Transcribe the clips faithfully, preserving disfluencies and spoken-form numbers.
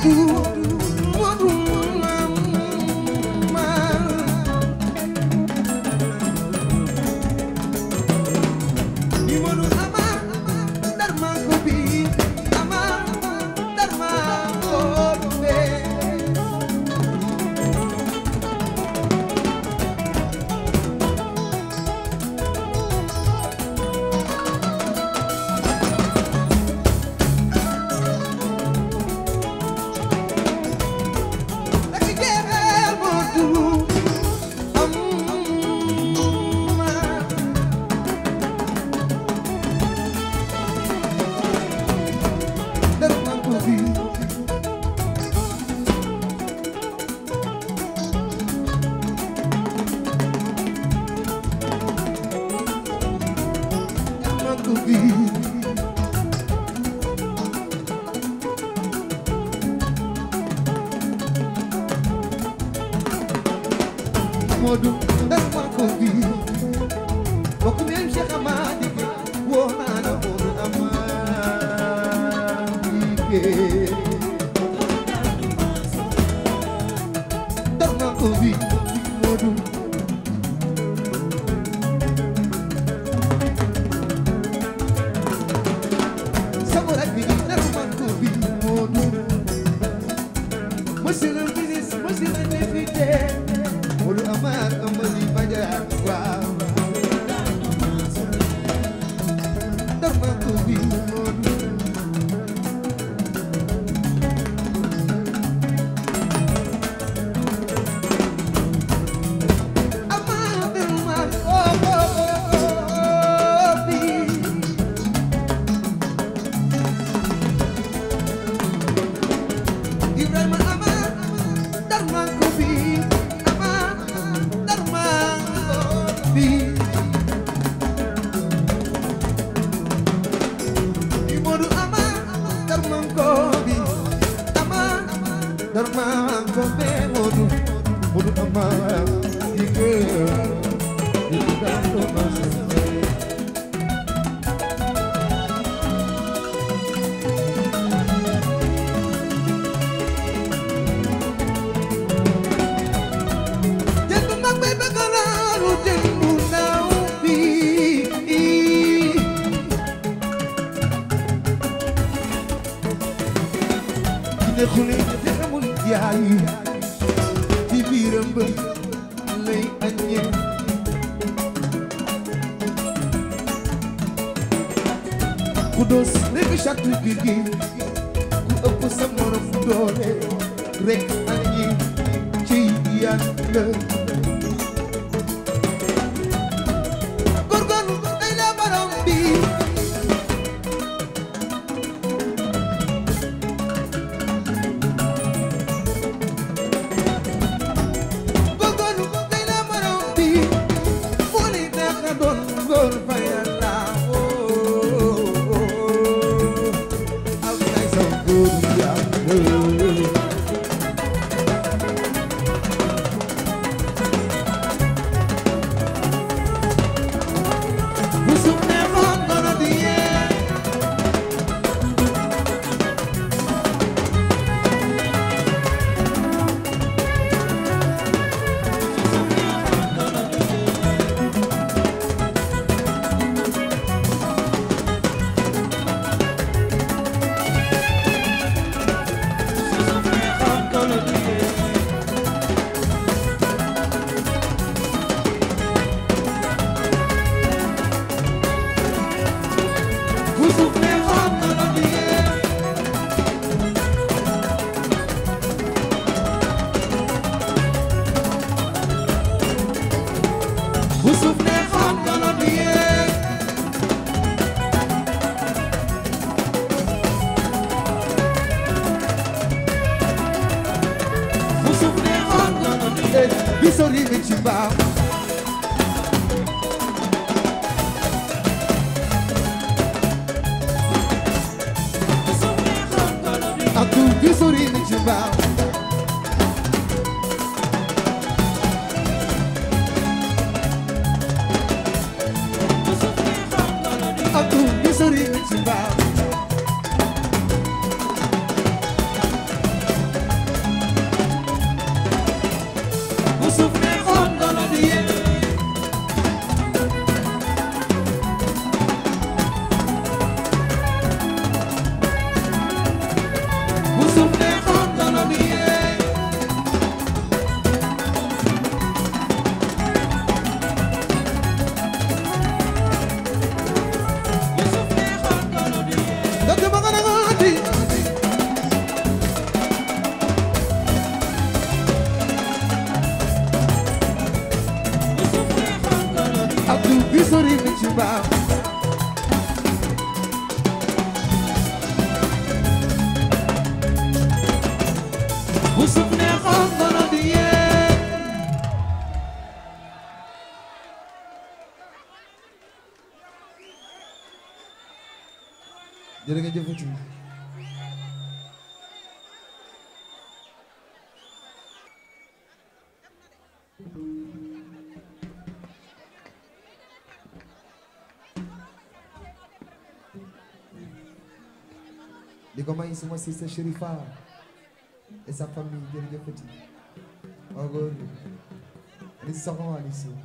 Modou def ma ko bi bokk même Cheikh Amady woo naa la Modou Amady def ma ko bi Modou sama rek bi def ma ko bi Modou monsieur le ministre monsieur le député Modou Amar Amady Badiane waaw dama ko bi Modou Amar dama ko bi Ibrahima Amar dama ko bi Modou Amar darman ko bi Amar darman ko be Modou Modou Amar yike yike to mase Jendu mag be begalaru jendu naw bi ne xule te amul yaay ci biiram ba lay aññee ku doos nekk chatu biir gi ku ëpp sa morom doole rek aññee ci Yàlla góorgóorlu day la borom bi Bisori mi ci baax aku bisori mi ci baax aku bisori mi ci baax sori na ci baax bu suuf neexoon ngono di yéen jërë nga jëfati di ko may suma sister Sherifa et sa famille jërëjëf petit ogoon ali soxo ali si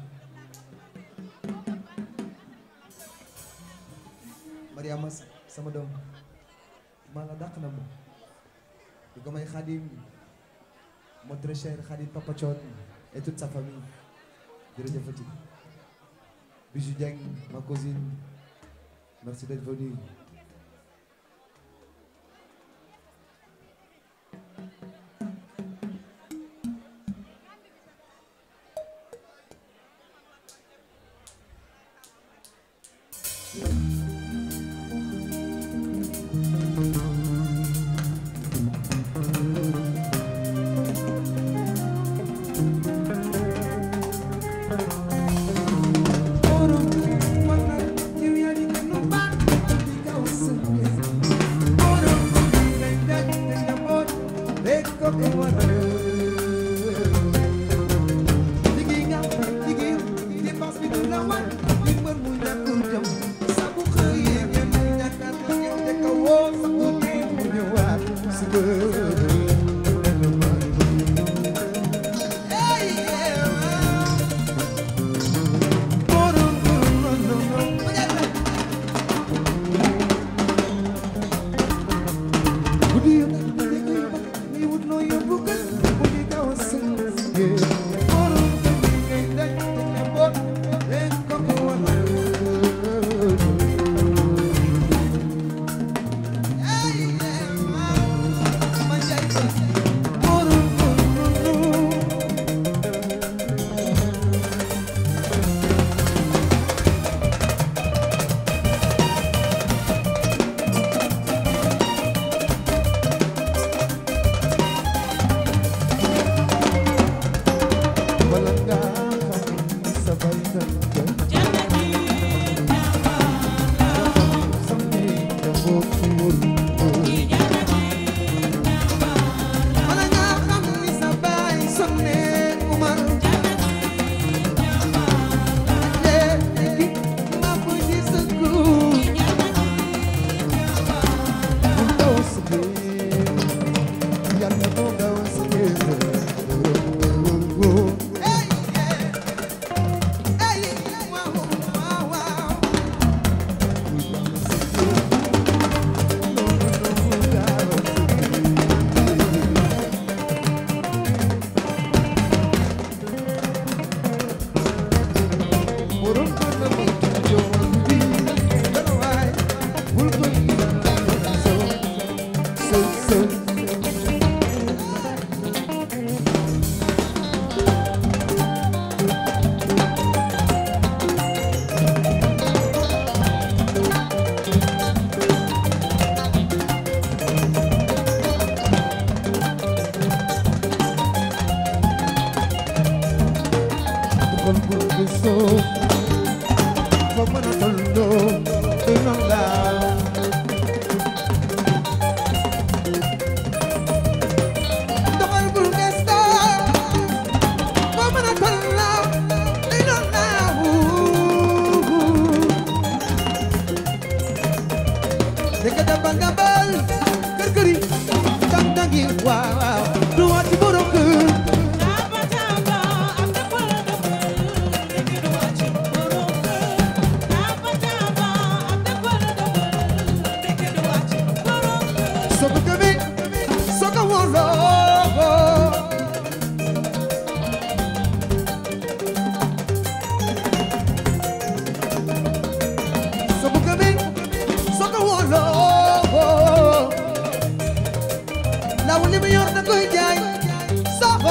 Mariama sama doom maa la dàq na ma di ko may Khadim mon très cher Khadim Papa Thion et toute sa famille jërëjëf petit Bijou Dieng ma cousine merci d'être venue.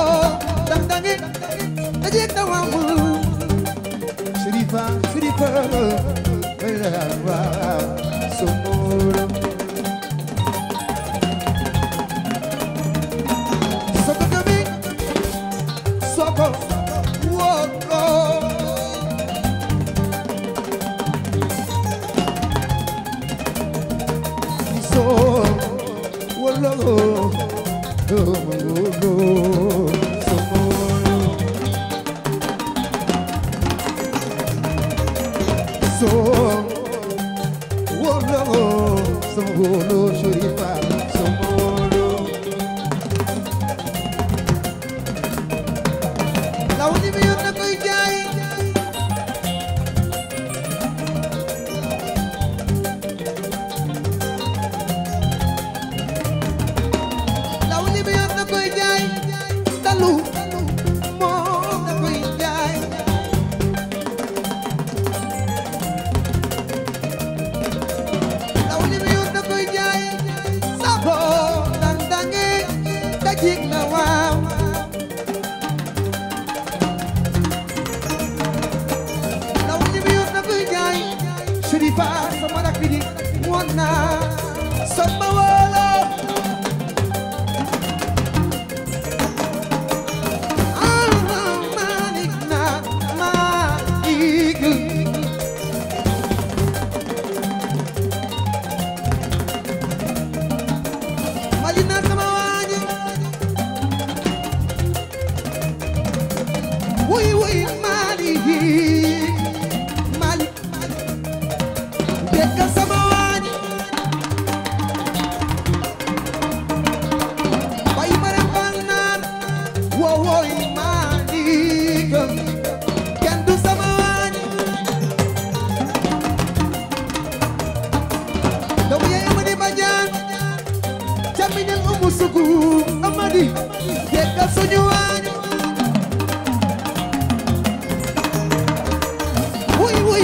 Sherifa, Sherifa Sumuru Soko kami Soko Woko Iso Wolo Wolo Sumuru So Wolo Sumuru Shurifa Sumuru Lawni mi yot na koy jaay Lawni mi yot na koy jaay Dalu moom na koy jaay Lawni mi yot na koy jaay Sabo dang dange dajik na waaw Shurifa sama rak bi di woon naa sama wolo ah manik na manik malina sama waaji wuy wuy manik Deka sama wani Bayi merembanan Wowoi manik Kendu sama wani Dawiya imani bajan Jaminan umu suku Amadi Deka sunyu wani Wui wui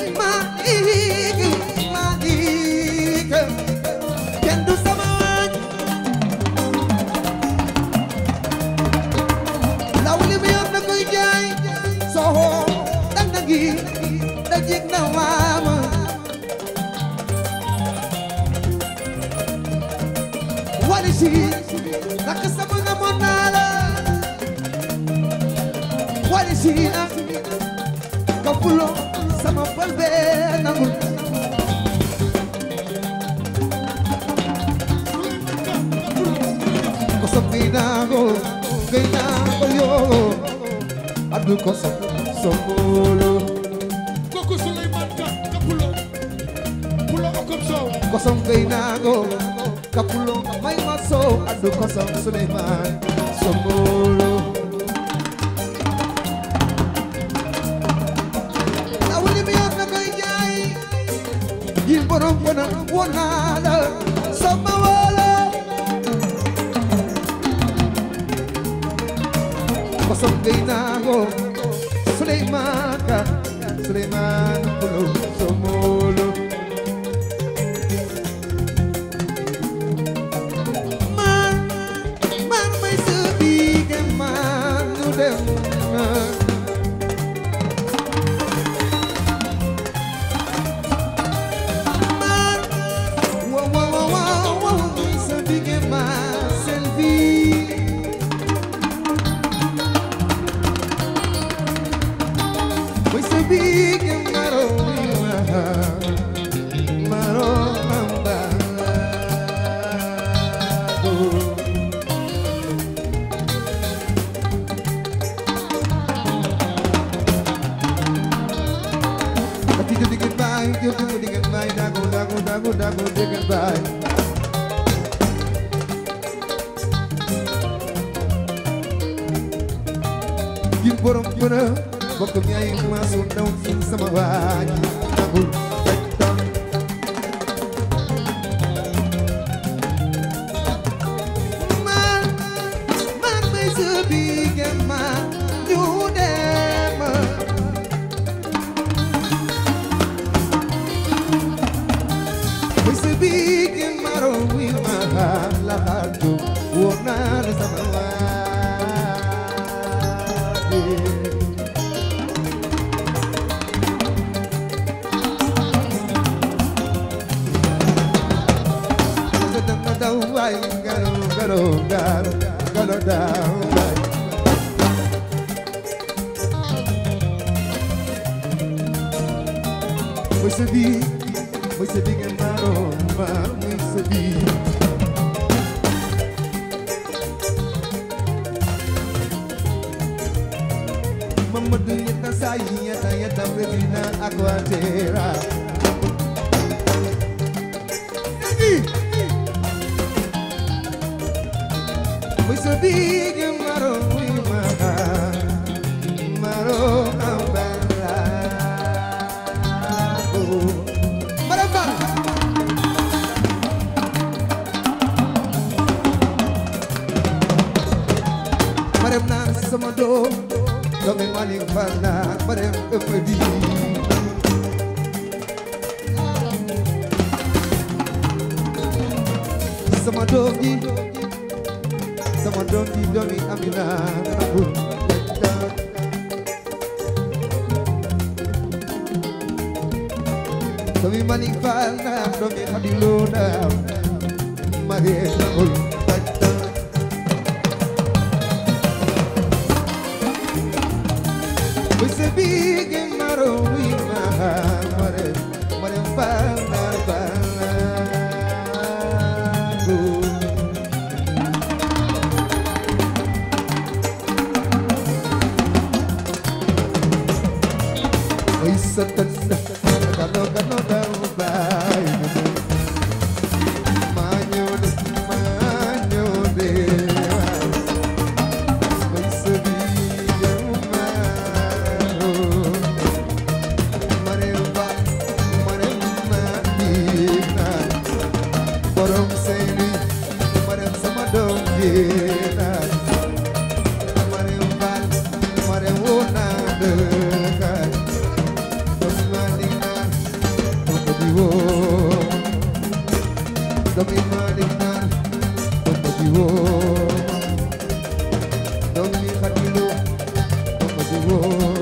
Kendu sama wani Lawli mi yot na koy jaay Soho dang dangi dajik na waama Wali si nak sama namoon naa la Wali si na kapulo sama palbe nangul Kosong ginago, ginago yo Adu kosong, sokolo Koko Sulaiman Ka, kapulo Pulo okom so Kosong ginago, kapulo may maso Adu kosong Sulaiman, sokolo Lawli mi yot na koy jaay Yin borom bona wona la sama wala Kosong ginago Sulaiman Ka Sulaiman Pulo Somolo Man Man may sabi ke man udem Man Wow wow wow wow wow may sabi ke man selfie May sabi ke maro maro mamba Kati jadi goodbye, you do the goodbye, dago dago dago dago the goodbye. Yung borong pura, bokk ñay masuk daw fi sama waaji dago. Man, man may sabi ke man, you dem. May sabi ke maro wi mahal lahat huwag na sa mga daw bay Muy sebi muy sebi ngeen maroon ma muy sebi Mamadou yetta sayi yetta yetta Medina Aquatera Muy sebi ngeen maroon muy ma maroon ambala Maramba Marem na sama doom doomi Malick Fall na Marem ëpp di sama doom ji sama doom ji doomi Amina nabul doomi Malick Fall na doomi Khadilo na Marem nabul Você biga maro ima mare mare bana bana Oi satan kalo kalo dau bai manyo manyo de Você biga Borom seni marem sama dom dina marem bal marem wona dekat dom madina dom diwo dom madina dom diwo dom ni khadilo dom diwo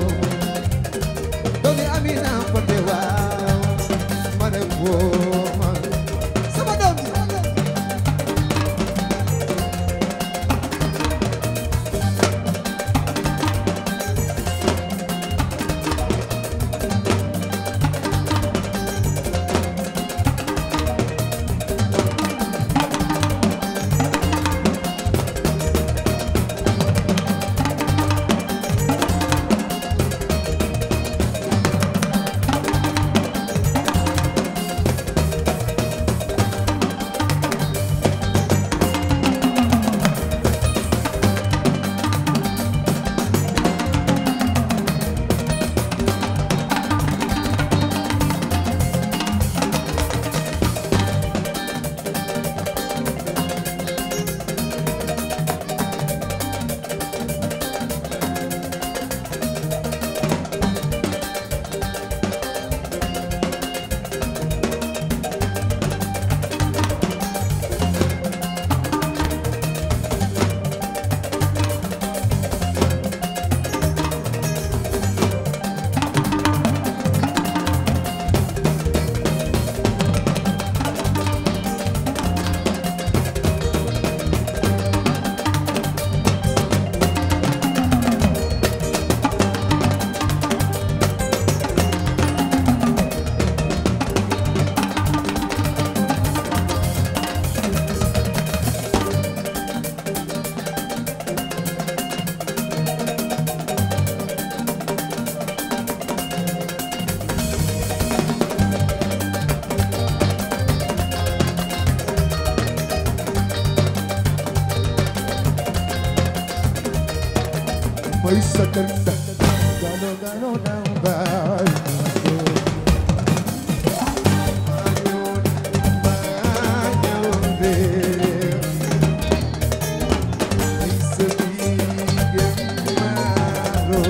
dom ni amina padewa marem wo May sakanda gano gano nang bay Ayun ayun de May sabihin maro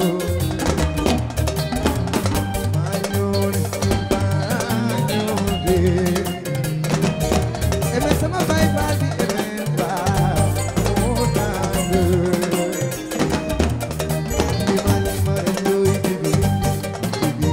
Ayun ayun de Eme sama bay bali eme ba Oh nang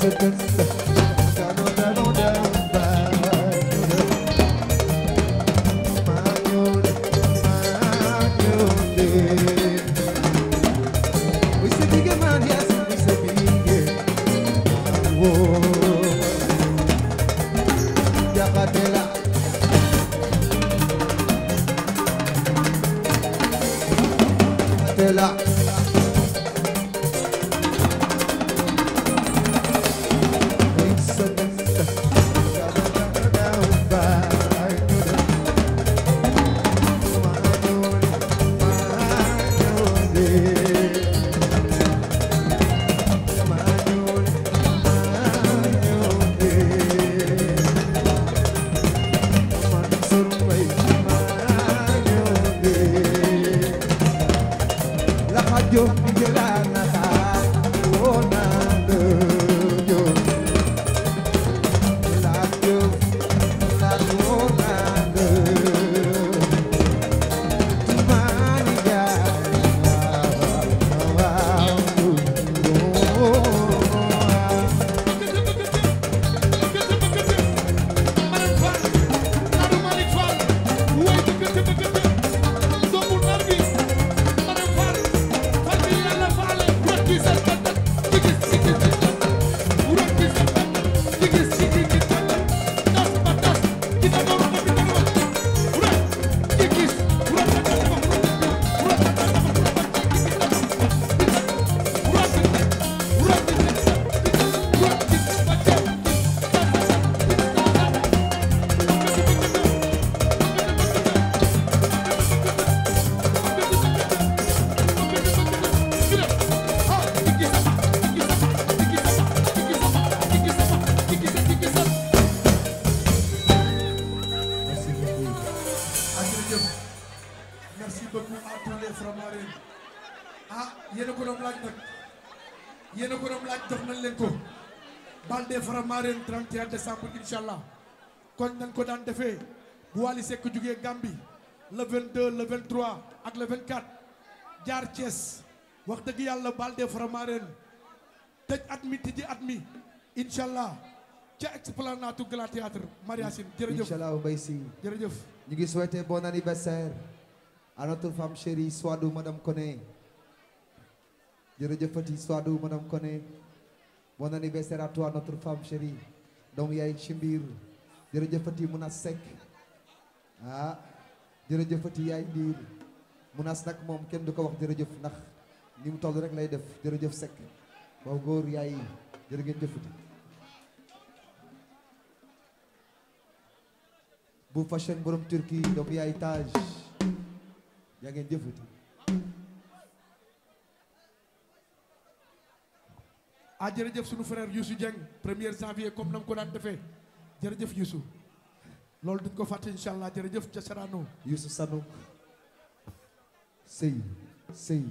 Faramareen trente et un décembre inchallah kon nañ ko daan defee bu Wally Seck jugee Gambie le vingt-deux le vingt-trois ak le vingt-quatre jaar Thiès wax dëgg yàlla Balde Faramareen tëj at mi tëji at mi inchallah ca Esplanade Grand Théâtre Mariasine jërëjëf inchallah Mbaye Sy jërëjëf ñu ngi souhaiter bon anniversaire à notre femme chérie Swadou madame Koné jërëjëfati Swadou madame Koné. Bon anniversaire à toi notre femme chérie doomu yaay Chimbir jërëjëfati Mounas Seck ah jërëjëfati yaay Ndiir Mounas nag moom kenn du ko wax jërëjëf ndax ni mu toll rek lay def jërëjëf Seck waaw góor yaay jërë ngeen jëfati bu fashion borom Turquie doomu yaay Taj yaa ngeen jëfati ah jërëjëf sunu frère Youssou Dieng premier janvier comme na nga ko daan defee jërëjëf Youssou loolu duñ ko fàtte incha allah jërëjëf ca Sarano Youssou Sanu sëy sëy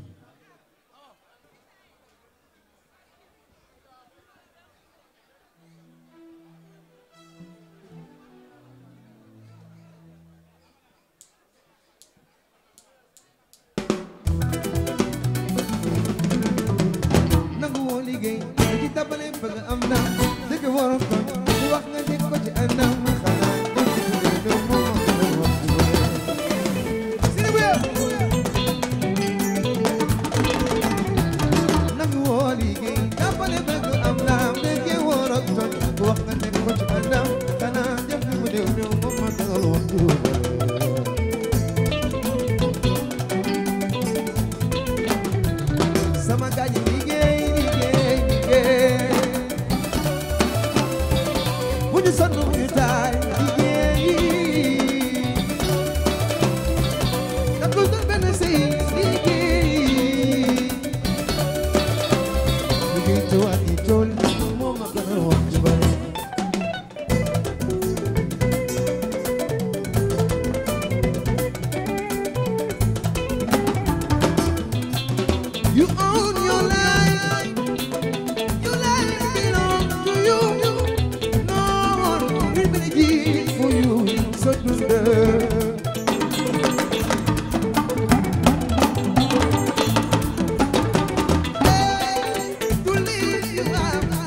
To leave you out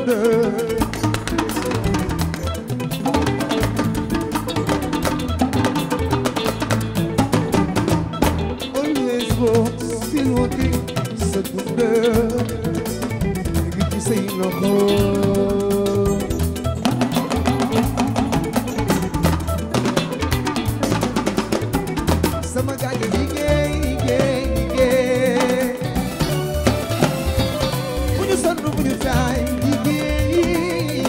Always walk, still walking, secunda. Ngi ci say loxo. Sama gaay yi liggéey, liggéey, liggéey. Bu ñu sonn, bu ñu taay, liggéey.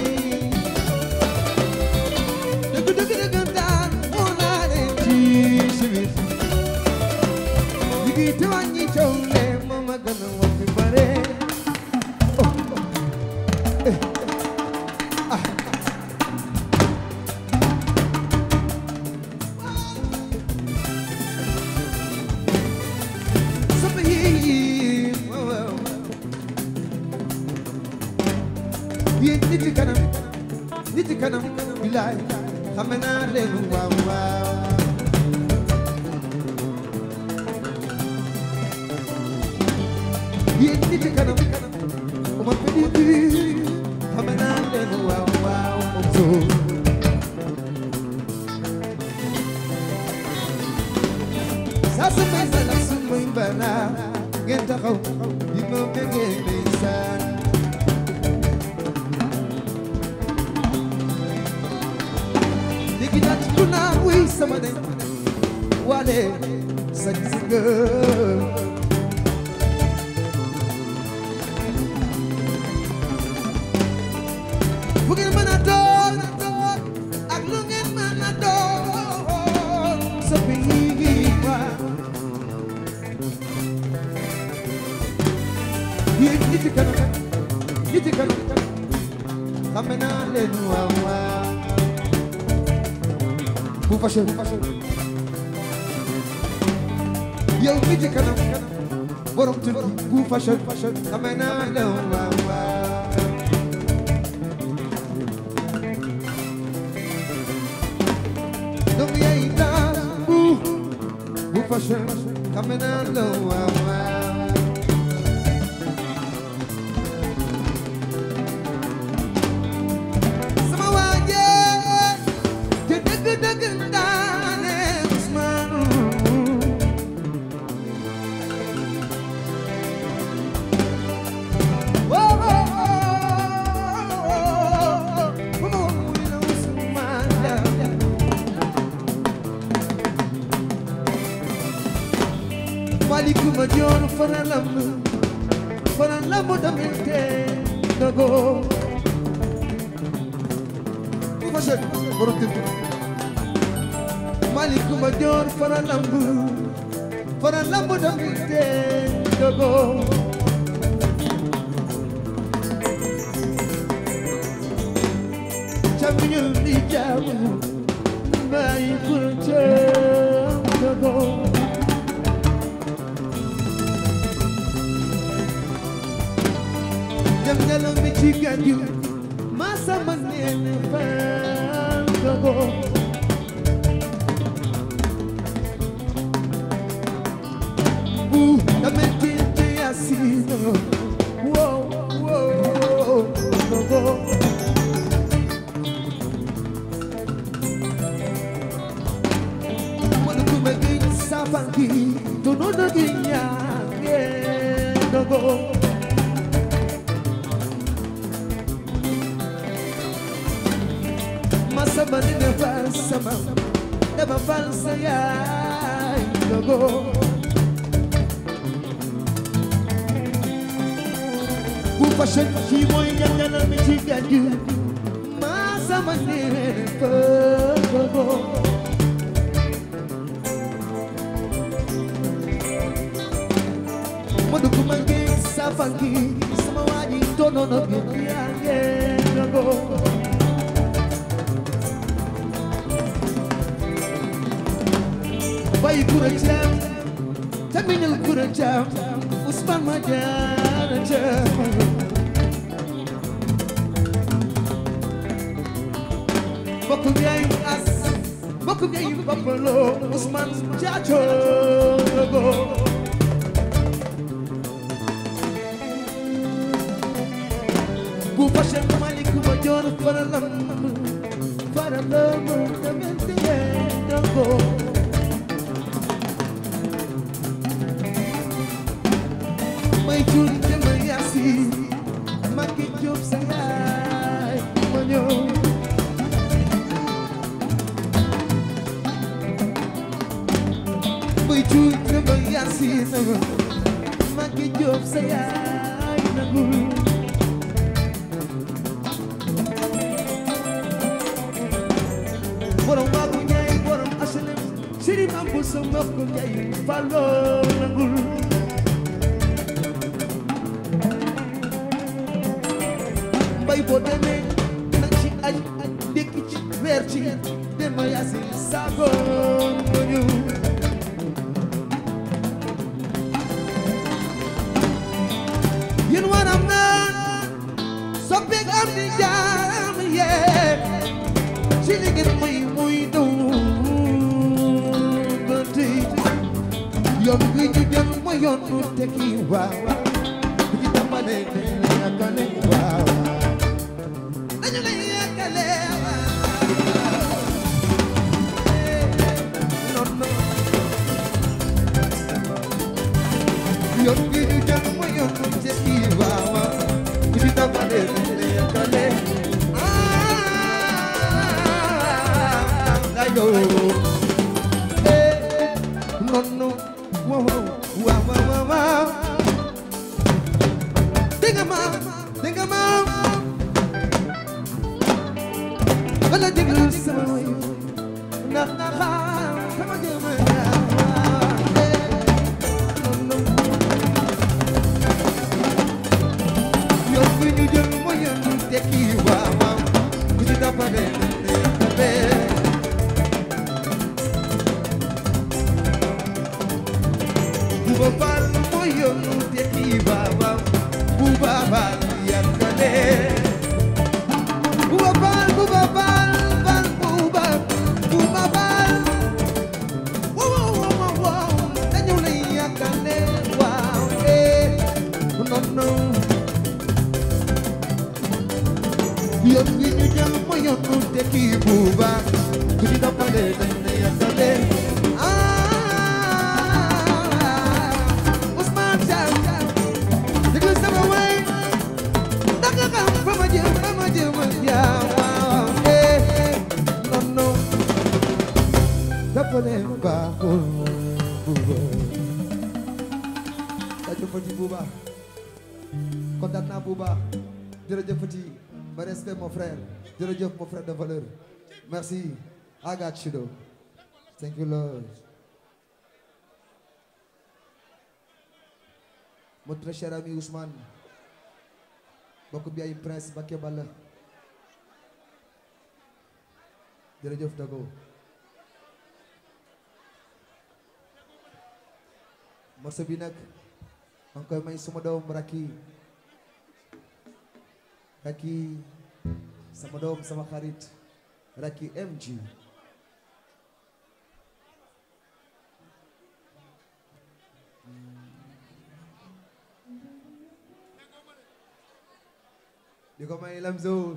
Dëgg, dëgg, dëgg daan, moo naa leen ci siwit. Liggéey te wàññi coow le, moo ma gën a wax fi bare. Oh, oh, eh, ah. Sama yi, waaw, waaw. Yéen nit yi kanam, nit yi kanam, bilaay, xam naa leen waaw waaw. Yéen nit yi kanam, uma pedicure, xam naa leen waaw waaw. Saa su may bala su may bala, ngeen taxaw di ma bëggee ndeysaan. Dégg naa ci ku naan wuy sama ne, waale sañ si nga. Fu ngeen mën a doon ak lu ngeen mën a doon sa biir waa. Yéen nit yi kanam, nit yi kanam, xam naa leen waaw waaw. Bu fashion, bu fashion. Yow nit yi kanam, borom tur bu fashion, fashion, xam naa leen waaw waaw. Doomu yaay daal bu bu fashion, xam naa leen waaw waaw. Sama waaje te dëgg dëgg daane Ousmane. Woo woo woo bu ma woon muy la Ousmane. Malikuma joon fana lamb fana lamb daminte dogo. Bu fashion, borom tur. Malikuma joon fana lamb fana lamb daminte dogo. Champion di jamu mai kurce dogo. Jam jalan mi ci ganju masa manen fan dogo. Bu damenti te asino. Wow wow dogo. Wanu kuma gin safangi tono do ginya dogo. Sama ni ne fal sama, dama fal sa yaay dogo. Bu fashion ci mooy ñangal mi ci ganju, ma sama ni ne fal dogo. Mo dugg ma ngi safangi sama waaji tono no bi yaange dogo. Bayi kura jam, taminal kura jam, Ousmane ma jaara jam. Bokkum yaay as, bokkum yaay Papalo, Ousmane jaajo logo. Bu ku fashion malik ma jor faralam faralam tamente dango may juri te may yasi maki job sayay manyo may juri te may yasi maki job sayay nagul borom wagu ñay borom aslem siri mambu sa mbokk ñay falo nagul bay bo demee na ci aj dëkk ci weer ci dema yasi sago ñu yéen waram naan soppeek am di jaam yee ci liggéey muy muy daw ba tey yoon wi ñu dem mooy yoon nu tekki waaw bu ci tàmbale dañu lay yàkkale waaw dañu lay yàkkale waaw non non yoon wi ñu dem mooy yoon nu tekki waaw bu ci tàmbale dañu lay yàkkale yo eh no no wow wow wow wow dinga ma dinga ma bala diglu sama way na na sama jema eh no no yo fi ñu jël mo ñu tekki waaw waaw ku ci tapale tapé Buba Bal mooy yoonu tekki baba Buba Bal yàkkale Buba Bal Buba Bal Bal Buba Buba Bal wow wow wow dañu lay yàkkale waaw eh non non yoon wi ñu jël mooy yoonu tekki Buba ku ci toppale dañu lay yàkkale jërëjëfati Bouba kontaan naa Bouba jërëjëfati ba respect mon frère jërëjëf mon frère de valeur merci I got you though thank you Lord mon très cher ami Ousmane bokk bi ay prince Bakke Balla jërëjëf Dago morceau bi nag maa ngi koy may suma doom Raki Raki sama doom sama xarit Raki M G di ko may Lamzo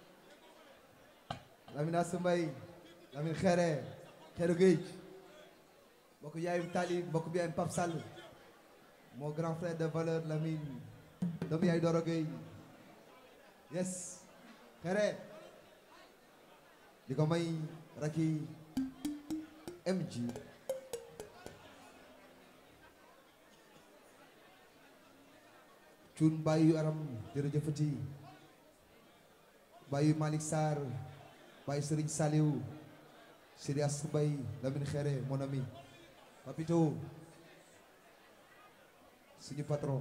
Lamine Asumbay Lamine Xere Xeru Géej mbokk yaayum Talib mbokk bi yaayum Pape Sall mon grand frère de valeur Lamine doomu yaay Doro Gueye yes Xere di ko may Raki M G Cuun Bayu Aram jërëjëfati Bayu Malick Sarr Bayu Serigne Saliou Sidi Asumbay Lamine Xere mon ami Papito suñu patron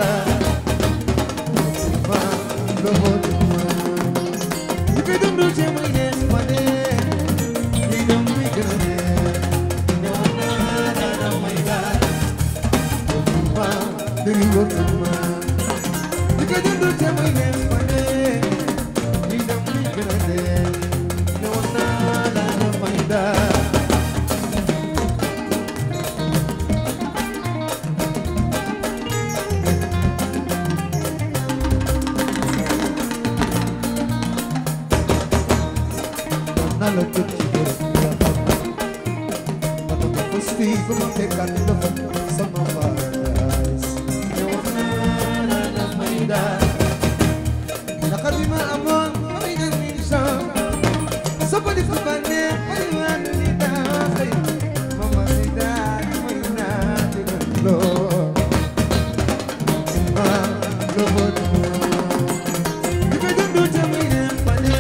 mayda ma lo hotuma dibe dundu te mayne mane ni dum mi gane ne wana na mayda ma dibe hotuma dibe dundu te mayne mane ni dum mi gane ne wana na mayda Nalo tutti dormia ma non mi fosti come te canto sono paradise e una la maida la carima amor mai non mi sa so po di fane ai mani da mama mi da mai na lo ma lo voto mi vedo tu te mi pane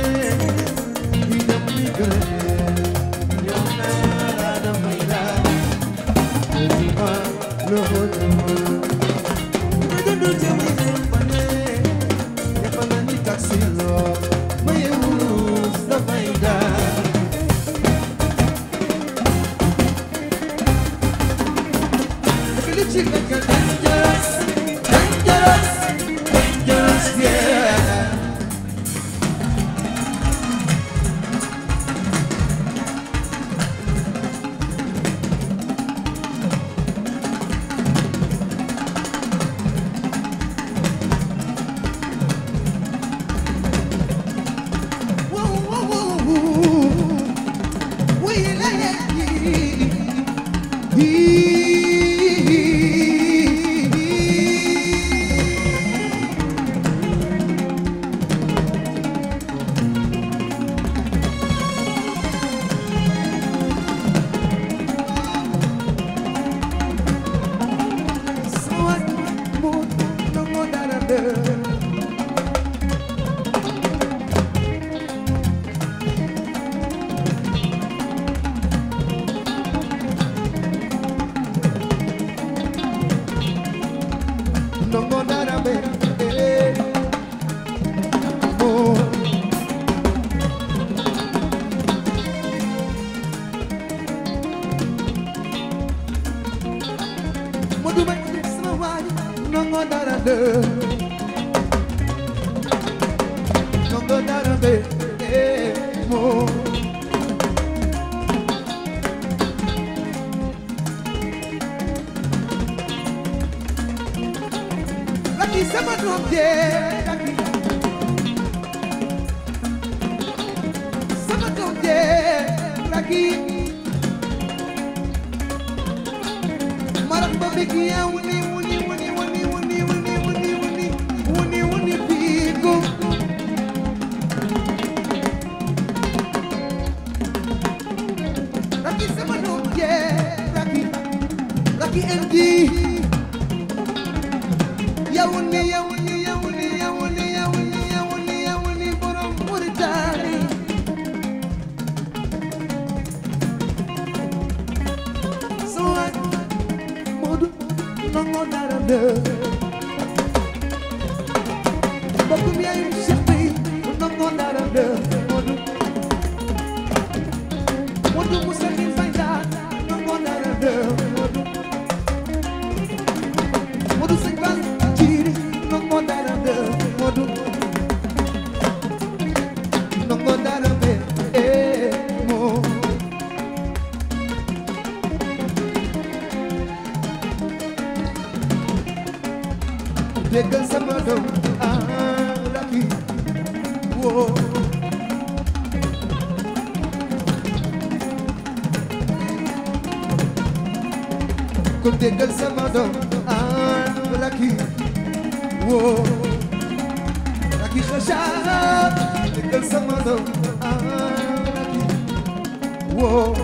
Déggal sama doom ah Lucky woo ko déggal sama doom ah Lucky woo Lucky xasaar déggal sama doom ah Lucky woo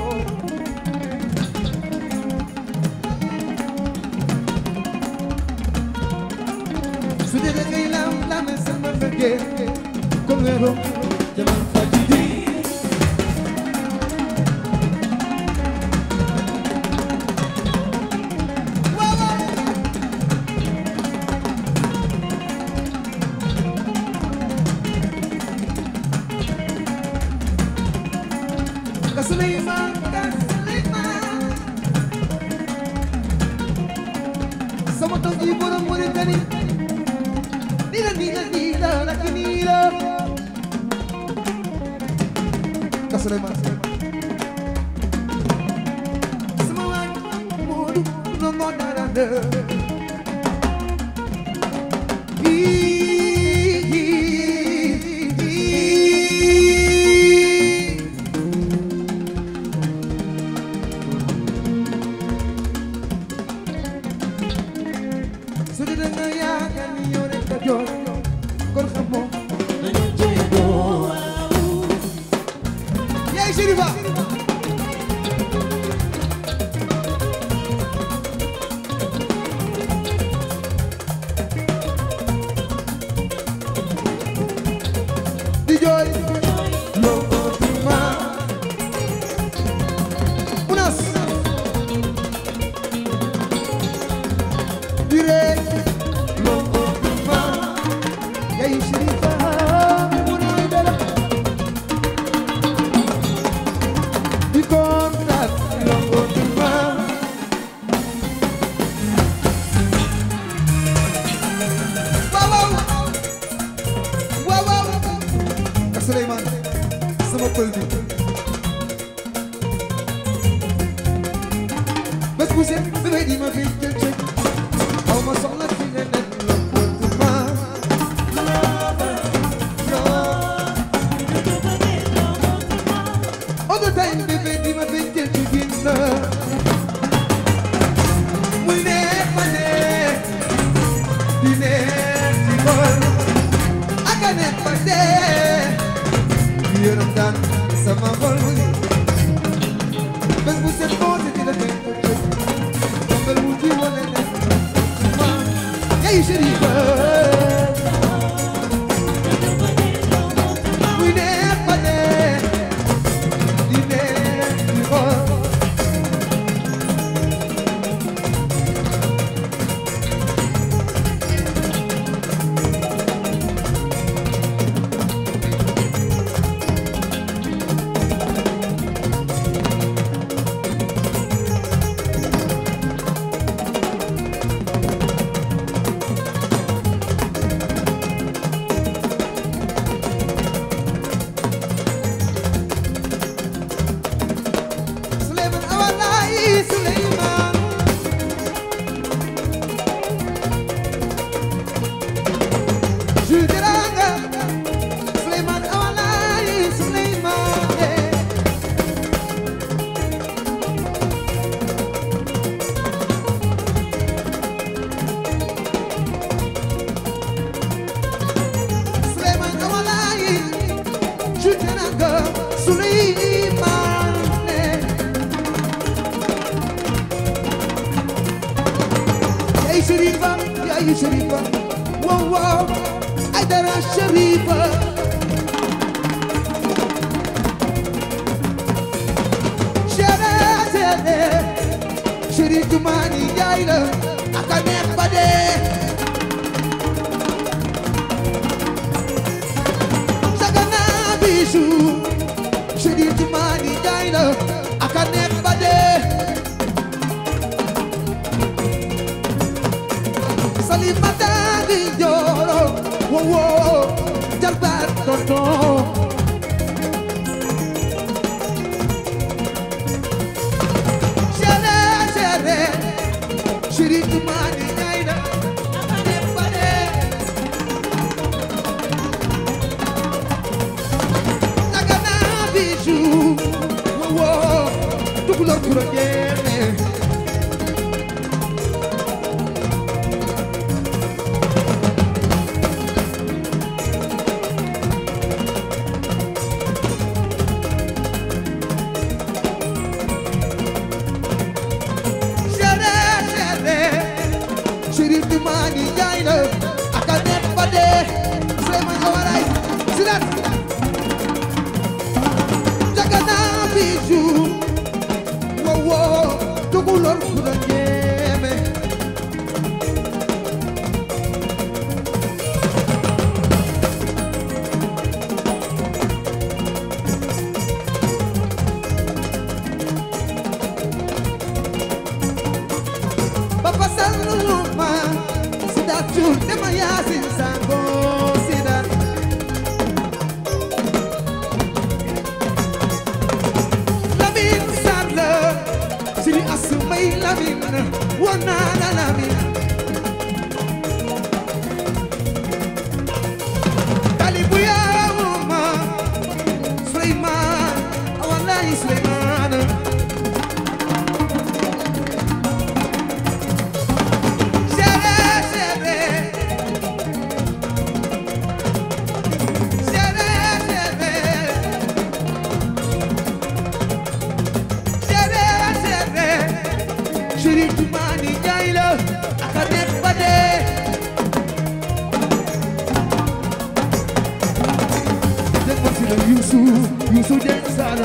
Conmigo, llaman Fajidi. sama doom ji borom Mauritanie nii la nii la nii la nak nii la ka Souleymane sama waay Moodu no mo dara de Papa Salou ma Sidat Cuun dema Yaasin Sango Sidat Lamin Sall Siri Asmay Lamin Wanana Lamin Kalibuya ma Sulaiman Awalai Sulaiman Youssou Dieng Sall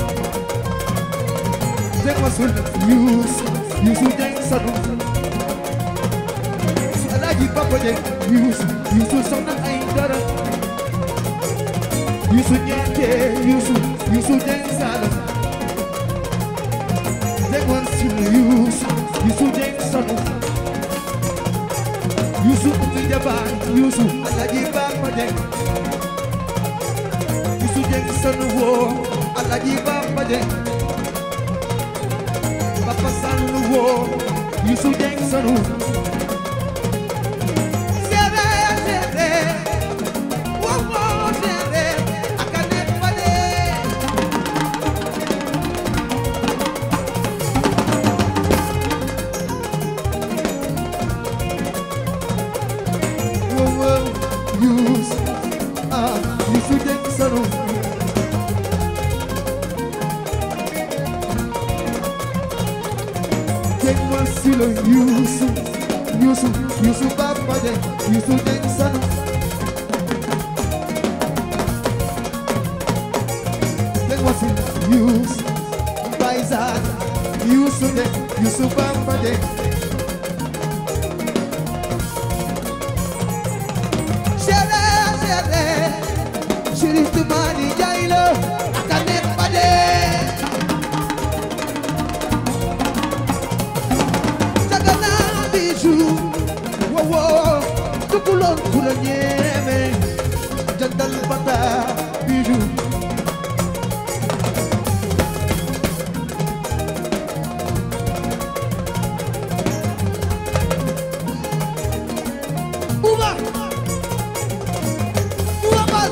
Dieng Masul Youssou Youssou Dieng Sall Alaaji Papa Dieng Youssou Youssou soxna ay dara Youssou ñeente Youssou Youssou Dieng Sall Dieng Masul Youssou Youssou Dieng Sall Youssou Oumy Jabaar Youssou Alaaji Papa Dieng Youssou Dieng Sall woo Alaaji Papa Dieng Papa Sall woo Youssou Dieng Sall seede seede woo woo seede aka nekk fa de woo woo Youssou ah Youssou Dieng Sall Silo Youssou Youssou Youssou Papa Dieng Youssou Dieng Sall Dieng Wasil Youssou Baysal Youssou Dieng Youssou Papa Dieng Chéri chéri Chéri Toumani Njaay la aka nekk fa de Tukulon kula ñeme jandal bata biju Uba Uba bal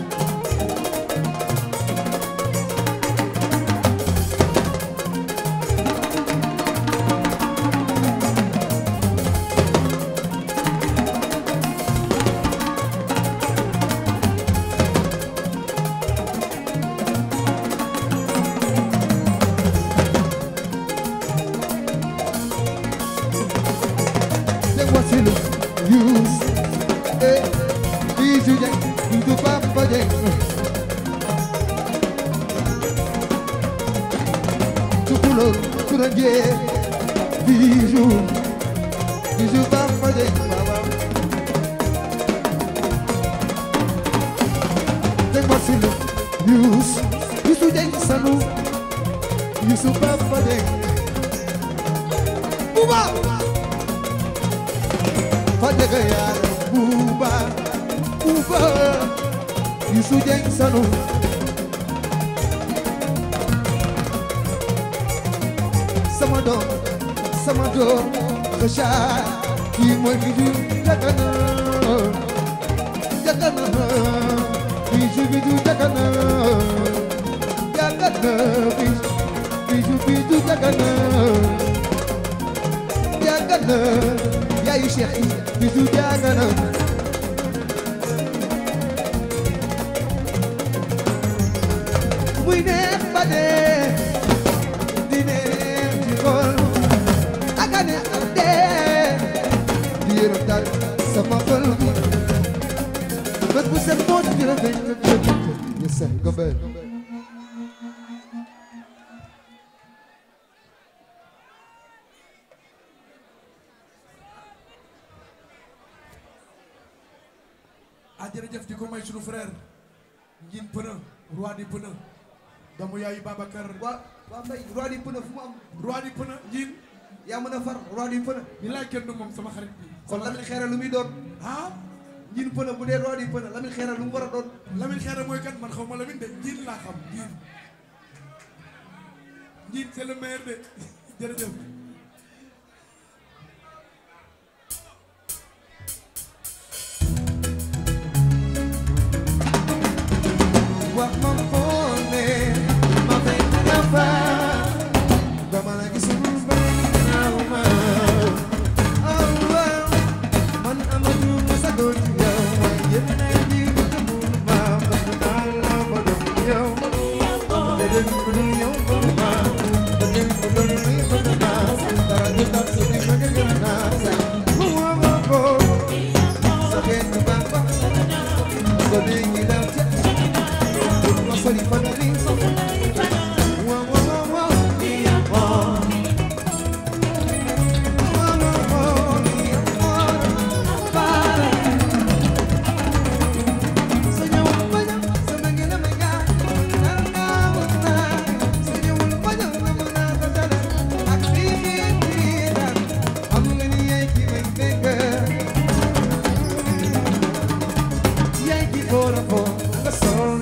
sama doom sama doom Kheucha kii mooy biju Jagana Jagana biju biju Jagana Jagana biju biju Jagana Jagana yaayu Cheikh biju Jagana muy neex ba dee di neex ci xol aka neex ba dee di yërëm dal sama xol bi bët bu set moo di la feeñ yes sir gombe a jërëjëf di ko may sunu frère Ngin Pënë roi di Pënë doomu yaayu Babacar waa waa mbay roi di Pënë fu mu am roi di Pënë Ngin yaa mën a far roi du pënë ni laay kenn du moom sama xarit bi kon Lamine Xeera lu muy doon ah njiin pënë bu dee roi du pënë Lamine Xeera lu mu war a doon Lamine Xeera mooy kan man xaw ma Lamine de njiin laa xam njiin njiin c'est le meilleur de jërëjëf wax ma foone ma fekk la fa dama la gis mu bëri naaw ma oh wow man amatu ma sa doon yow waaye yéen ay di ko demul ma bëgg naa la ma doon yow leneen bu dul yow bëgg naa leneen bu dul may bëgg naa dara du tax su ne ma gën naa sa mu wa ma ko sa benn baax ba so léegi daw ca Sorry for the ring. Whoa, whoa, whoa, whoa. Whoa. Whoa, whoa, whoa. Señor, vaya, se me queda me cae. Señor, vaya, me manda a dar. Accidente. I'm gonna Yankee my finger. Yankee for a four. The soul.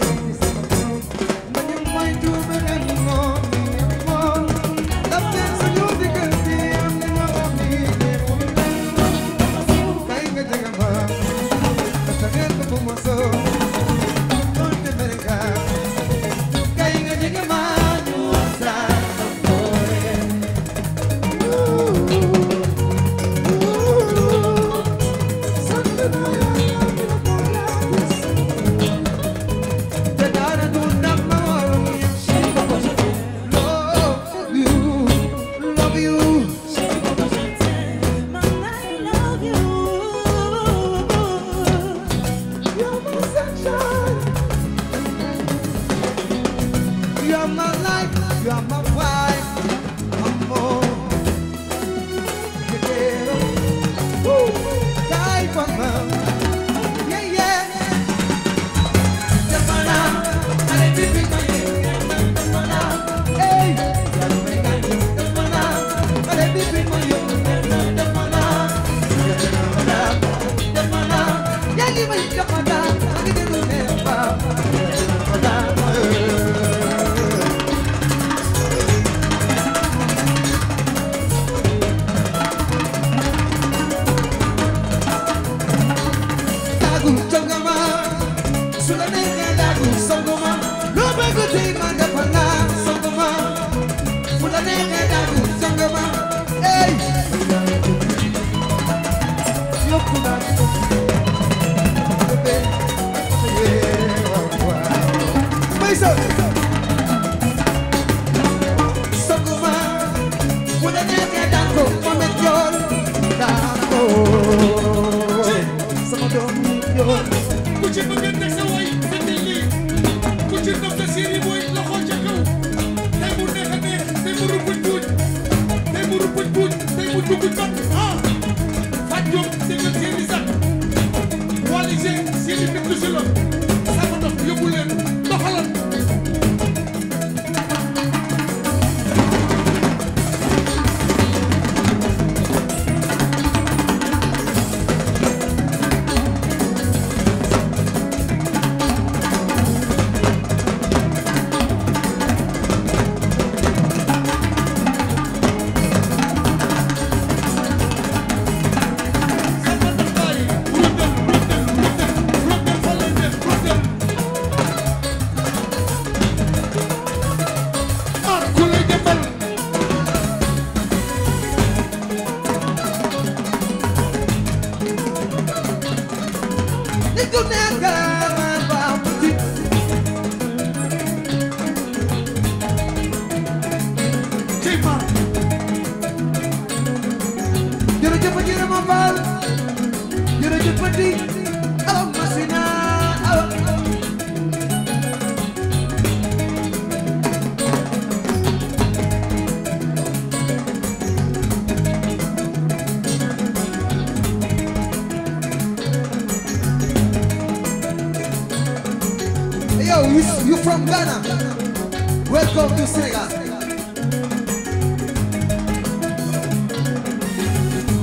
Yo, you, you from Ghana? Welcome to Senegal.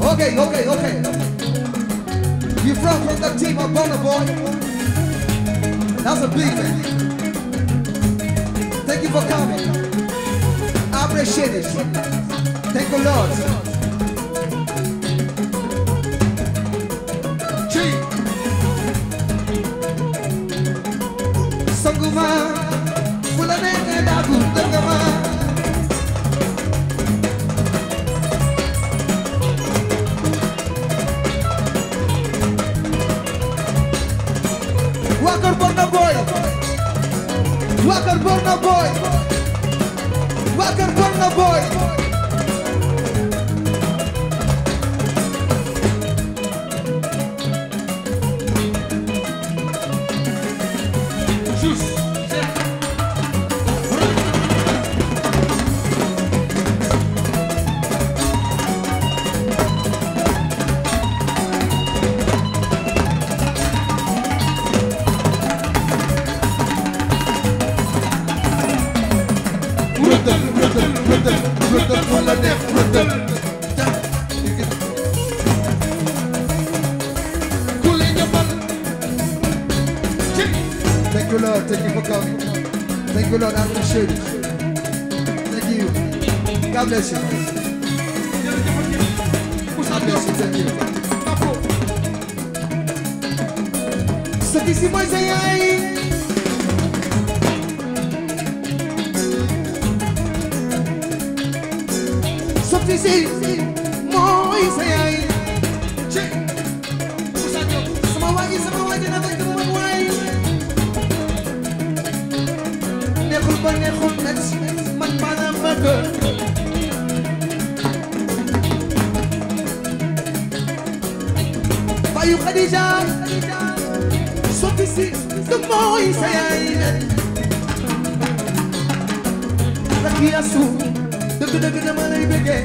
Okay, okay, okay. You from from the team of Burna Boy. That's a big man. Thank you for coming. I appreciate it. Thank the Lord. Chief. Sanguma, fulane dagu dangama. Wakar Burna Boy. Wakar Burna Boy. Wakar Burna Boy. Thank you, Lord. Thank you for coming. Thank you, Lord. I appreciate it. Thank you. God bless you. God bless you. Thank you. Santíssimo Isaías. Santíssimo Isaías. Sama waji, sama waji na fekk mo waay. Neexul ba neexul nag man maanaam bëgg. Bayu Khadija. Santíssimo Isaías. Rakki Asu. Dëgg dëgg dama lay bëggee.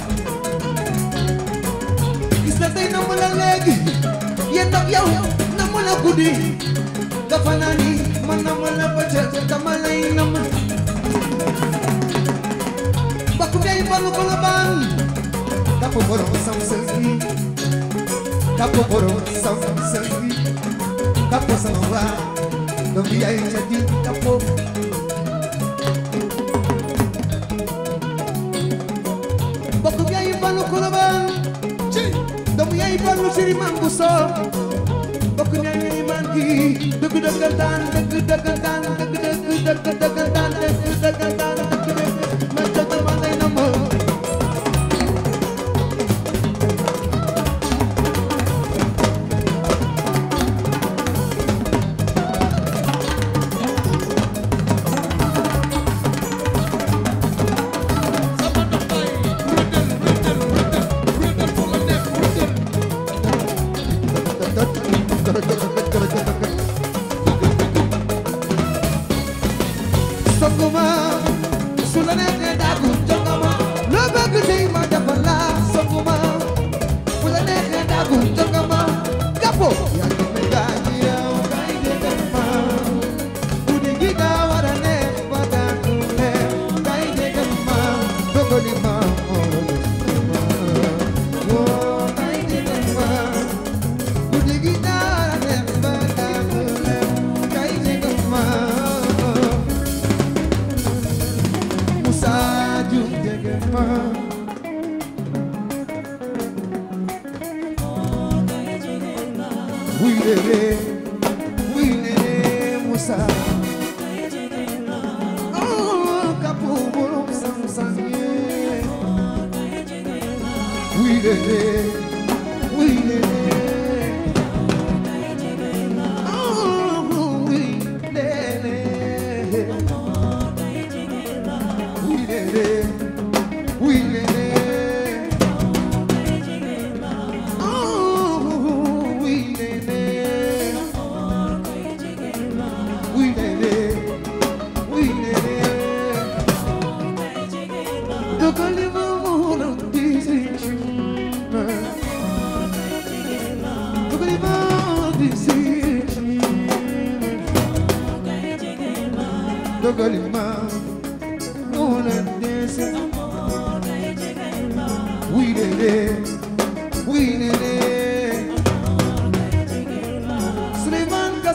Gis na tey na mu la léegi. Yéen ak yow na mu la guddi. Dafa naa ni man na mu la bëccëg dama lay nam. Bakku ngay balu ko la baan. Kapo borom sam selgi. Kapo borom sam selgi. Kapo sama waa. Doom bi yaay jadi kapo. Bakku ngay balu ko la baan. Doomu yaay balu siri man bu soo. Bakku ngay man ki. Dëgg dëgg daan dëgg dëgg daan dëgg dëgg dëgg dëgg daan dëgg dëgg daan dëgg dëgg. Ma dëgg ma lay nam. Sanguma, sulane dagu jangama, lo bëgg tey ma defal la. Sanguma, sulane dagu jangama, kapo. Ya ngi me gaañi yow kay déggal ma. Guddi gi daa war a neex ba daanu neex kay déggal ma. Dogali ma moo ma. Woo kay déggal ma. Guddi gi daa war a neex ba daanu neex kay déggal ma. Sadio Degema. Oui lele, oui lele Musa. Oh kapo borom sam sam ye. Oui lele, oui lele. Oh oui lele. Oui lele, oui lele. Oh oui lele. Oui lele, oui lele. Dogali ma mola disi. Dogali ma disi. Dogali ma. Oui lele,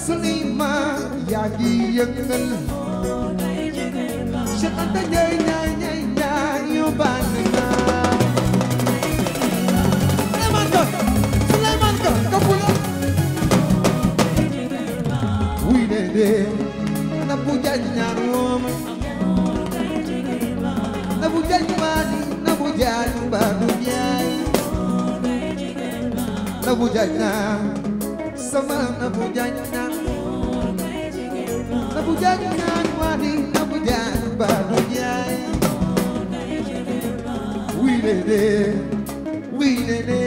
Sulaiman yaa ngi yëngal Cheikh Anta Njaay ñaay ñaay ñaay yu baax na Sulaiman Ka Sulaiman Ka kapula wuy de de na bu jañ ñaar woom na bu jañ baani na bu jañ baanu jaay na bu jañ ñaar sama na bu jañ ñaar na bu jañ ñaar waani na bu jañ baanu jaay wuy de de wuy de de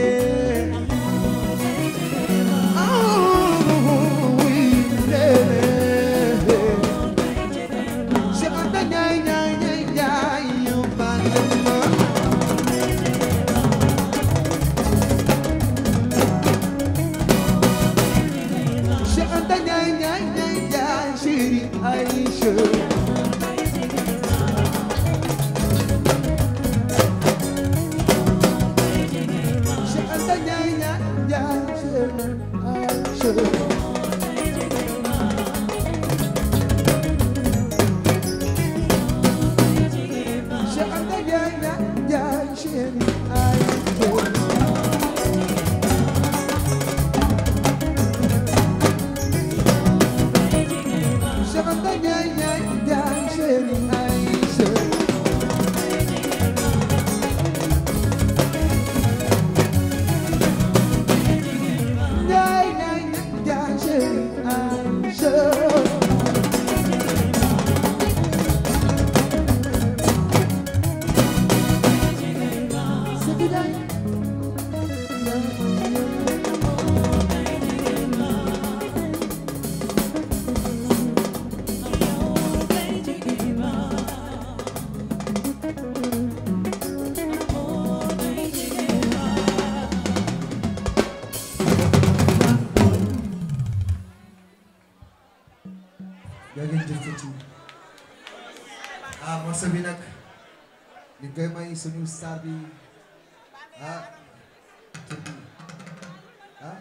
suñu star bi ah turbi ah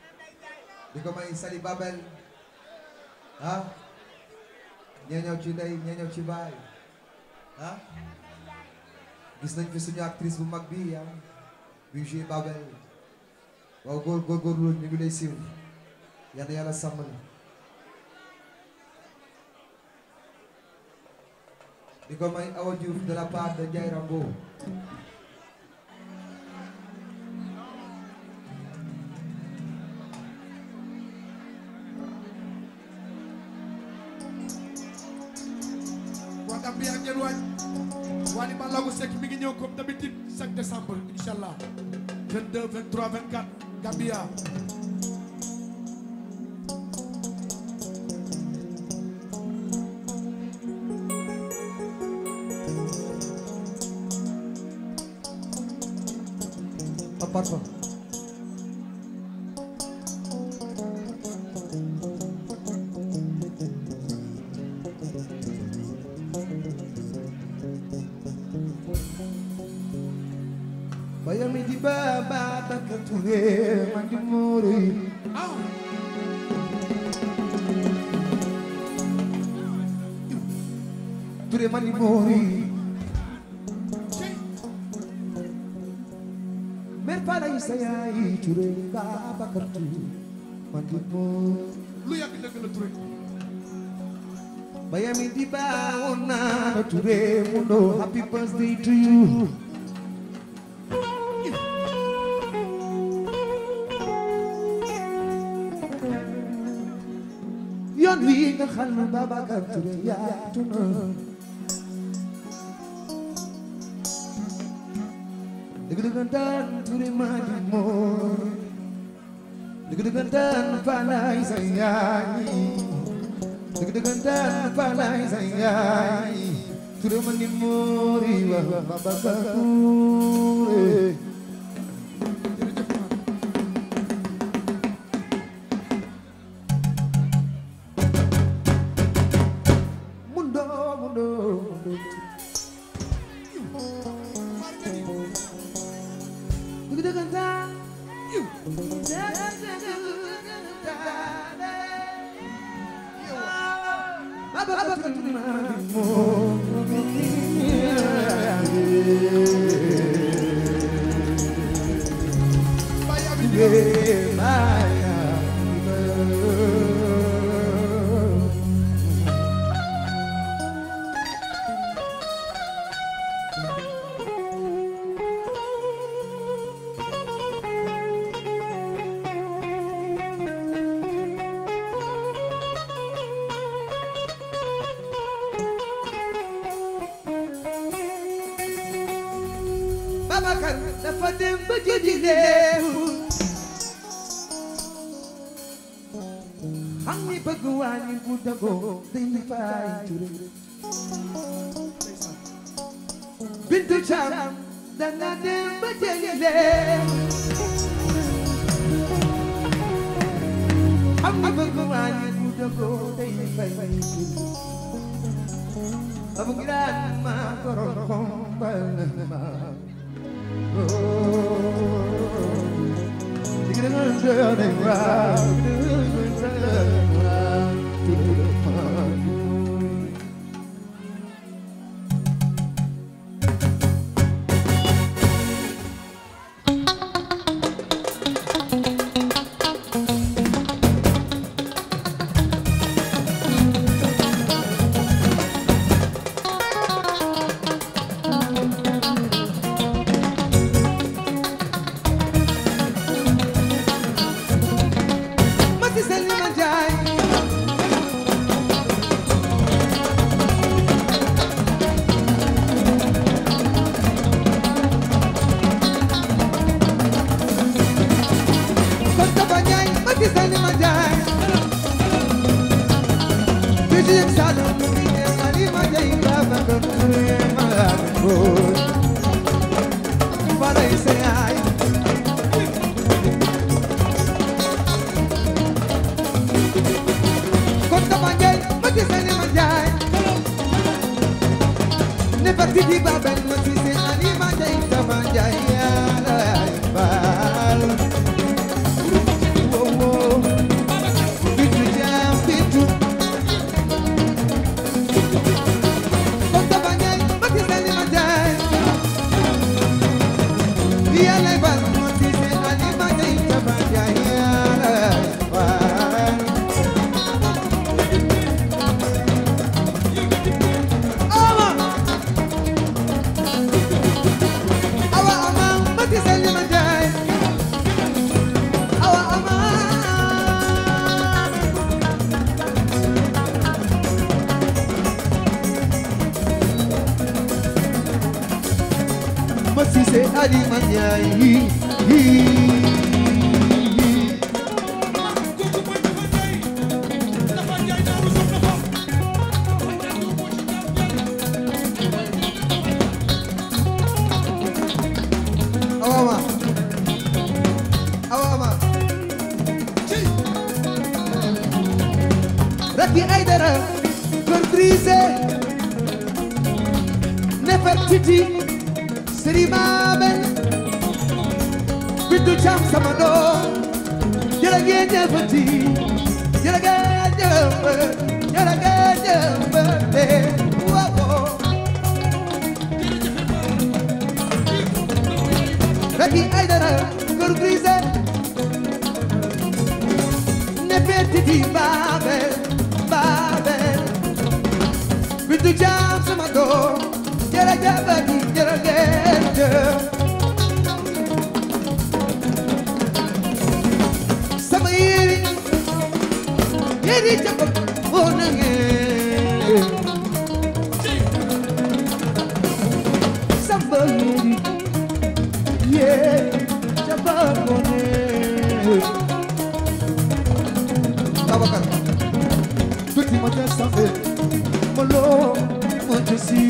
di ko may Sali Babel ah ñee ñëw ci ndey ñee ñëw ci baay ah gis nañ fi suñu actrice bu mag bi ah bi joué Babel waaw góor góor góor loolu ñu ngi lay siiw yal na yàlla sàmm la di ko may Awa Diouf de la part de Ndiaye Rambo waa Gambia ngeen waaj Wally Ballago Seck mi ngi ñëw comme d'habitude chaque décembre inchallah vingt-deux vingt-trois vingt-quatre Gambia Papa Bayami di baba bakature mandi muri Ture mandi muri saya Ture baba kartu mandi muri lu yàgg dëgg la Ture Bayami di baona Ture mundo happy birthday to you yoon wi nga xam ne Babacar Touré yaatu na dëgg dëggantaan Touré maa di moor dëgg dëggantaan Falaay sa yaay dëgg dëggantaan Falaay sa yaay Touré maa di moor yi wax Babacar Touré Babacar dafa dem ba jëji leew xam ni bëgg wàññi bu dagoo day fay ture Bintu Caam danga dem ba jëji leew xam ni bëgg wàññi bu dagoo day fay ture Abu Giraan ma koron xombal ma Raki Aidara Gorgrise Nefertiti Srimabel Bintu Caam sama doom jërëngeen jëfati jërëngeen jëf jërëngeen jëf waaw Raki Aidara Gorgrise Nefertiti Babel Babel Bintu Caam sama doom jërëjëfati jërëngeen jëf sama yéri yéri jabal bonange sama yéri yéri jabal bonange Babacar tuuti ma te safe ma loo ma te si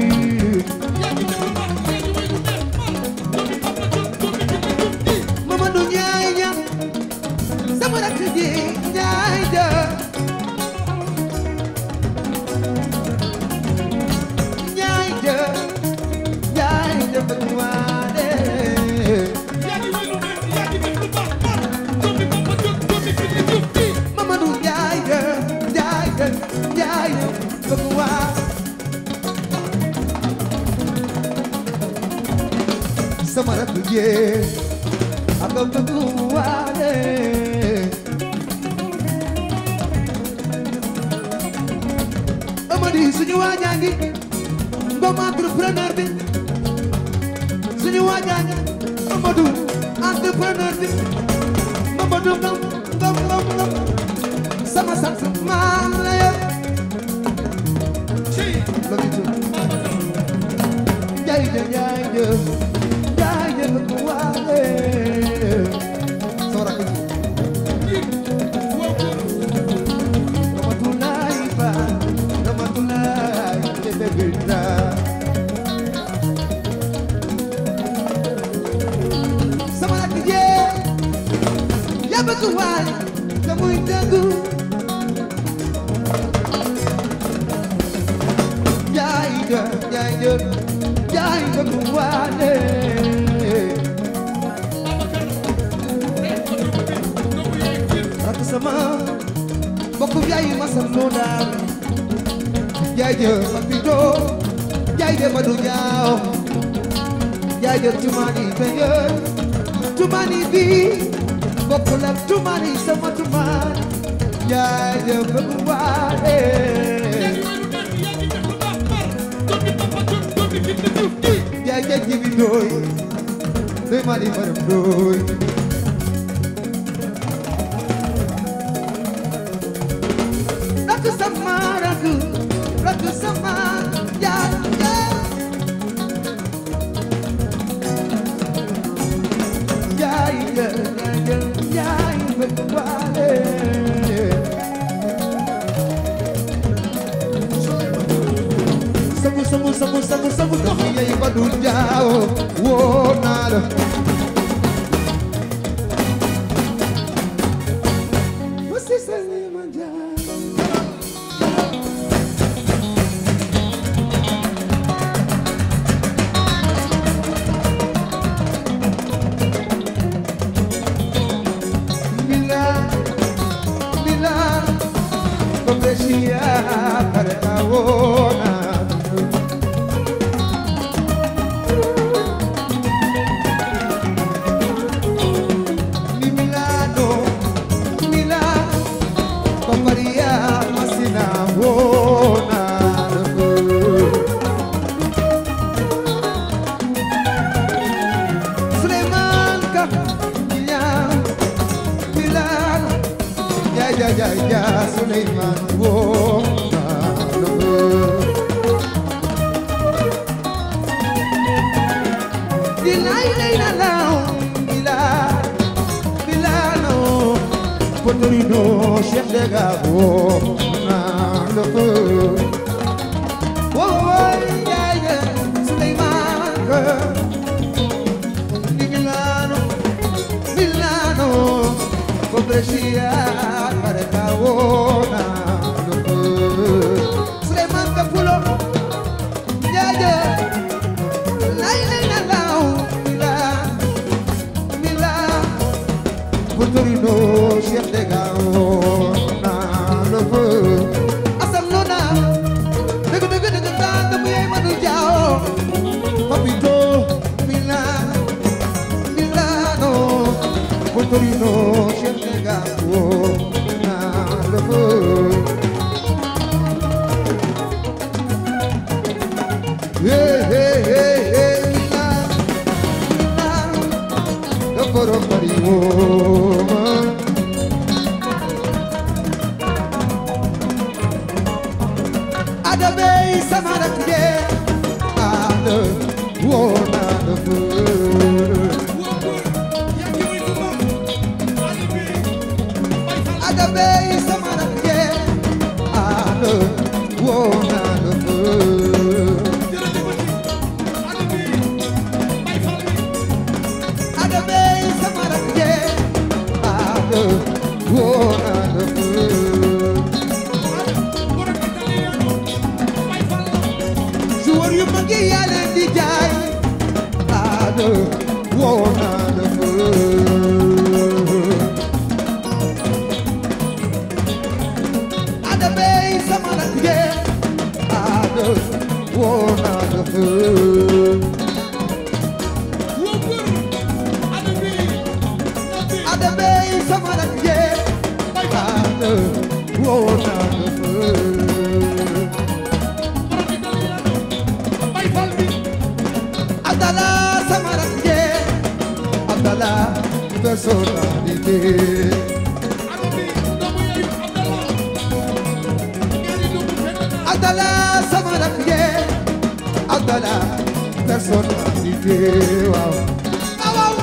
Mamadou Ndiaye ñam sama rakk ji Ndiaye ja Ndiaye ja Ndiaye ja bëgg waane Mamadou Ndiaye ja Ndiaye ja Ndiaye yee ak a bëgg waale Amady suñu waajaa ngi ngom entrepreneur bi suñu waajaa ngi Amadou entrepreneur bi Amadou ngom ngom ngom ngom sama sant maam la yow love you too jaay de jaay de jaay de bëgg waale sama rakk ji Ramatulaay ba Ramatulaay de bëgg naa sama rakk ji yaa bëgg waale te muy dëgg jaay de jaay de jaay bëgg waale rakk sama mbokk jaay ma sa loola jaay de papito jaay de madu jaaw jaay de tumani beye tumani bi mbokk la tumani sama tumani jaay de bëgg waale jaay jaay jibi doy doy mani maram doy rakk sama rakk rakk sama jaay jaay jaay jaay bëgg waale sabu sabu sabu sabu sabu dox yey ba du jaaw woo naa la wasi sali man jaaw Milan Milan Pobrecia para awona ja ja ja Sulaiman wo dilay lay la law bilal bilano potorino Cheikh de Gabo na lo wo ja ja Sulaiman ko Milano Milano Pobrecia para Kaona Sulaiman Kapulo Jaja Lai lai na lau Mila Mila Puturino Cheikh de Gaona Asal Lona Dega dega dega tanda Muyay manu jao Papito Mila Milano Puturino Cheikh de Gaona Hey, hey, hey, hey, Milano, Milano, the photo for the woman. Adabe, Samara, yeah, Ada, woman, the food. Adabe, Samara, yeah, Ada, woman, the food. Joueur yu mag yi yaa leen di jaay ado woo naa la fa la woo naa la fa Abdala sama rakk je Abdala personnalité Abdala sama rakk je Abdala personnalité waaw waaw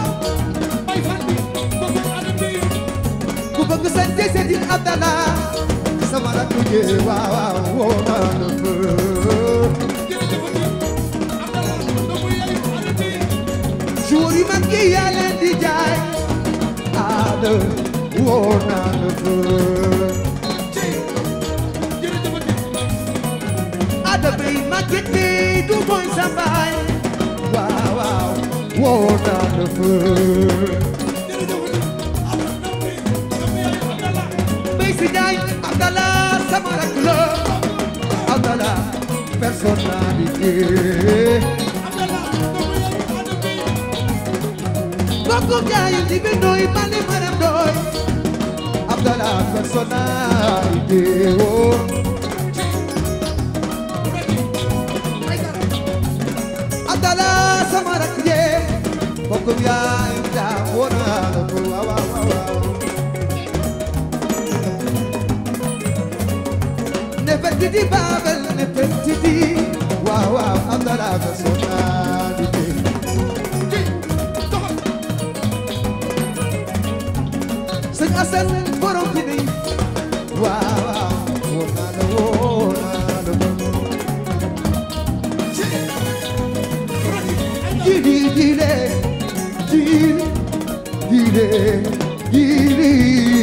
ku bëgg sa jëse di Abdala sama rakk je waaw waaw woo naa la fa jour yi mag yi yaa leen di jaay Ada woo naa la fa Ada bay màgget bi du mooy sa baay waaw waaw woo naa la fa bay si jaay Abdala sama rakk la Abdala personnalité Boko jaay di bi doy mane maram doy Abdala personnalité oh Abdala sama rakk je boko jaay da wona la ko wa wa wa ne fetti di babel ne fetti di wa wa Abdala personnalité Sëñ Asan borom bi ni waaw waaw woo naa la woo naa la jili jile jili jile jili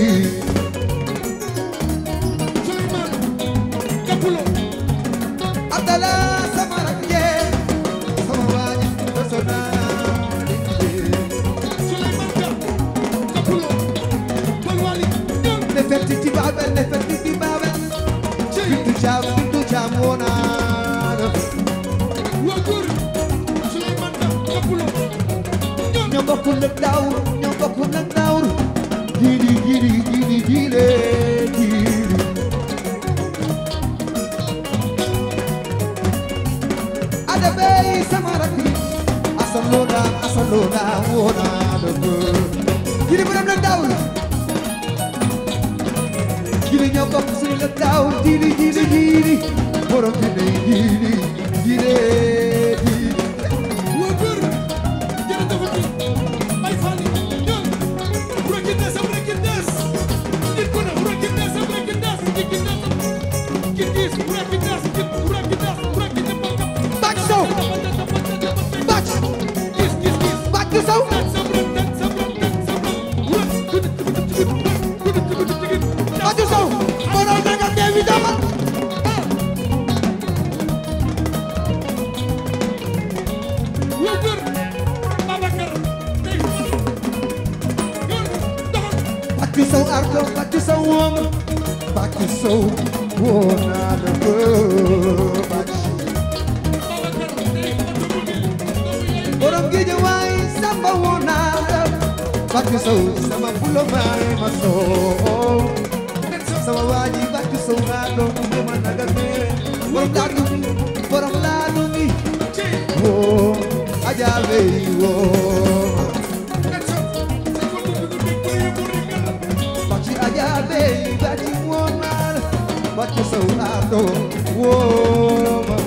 Abdala sama rakk je sama waaji personnalité ne fetti ti babel ne fetti ti babel bintu jam bintu jam woo naa la ñoo bokk nag dawr ñoo bokk nag dawr jili jili jili jile jili Ada bay sama rakk asan loola asan loola woo naa la jili borom nag dawr jili ñoo bokk suñu nag dawr jili jili jili borom bi ne jili jili Bakki sow ardo bakki sow wom bakki sow woo naa la fa borom géej waay samba woo naa la bakki sow sama fulo maay ma sow sama waaji bakki sow naa doon ma nagal me borom laadu mi borom laadu mi woo ajaabe woo Ajabe bati woman bati so ado woman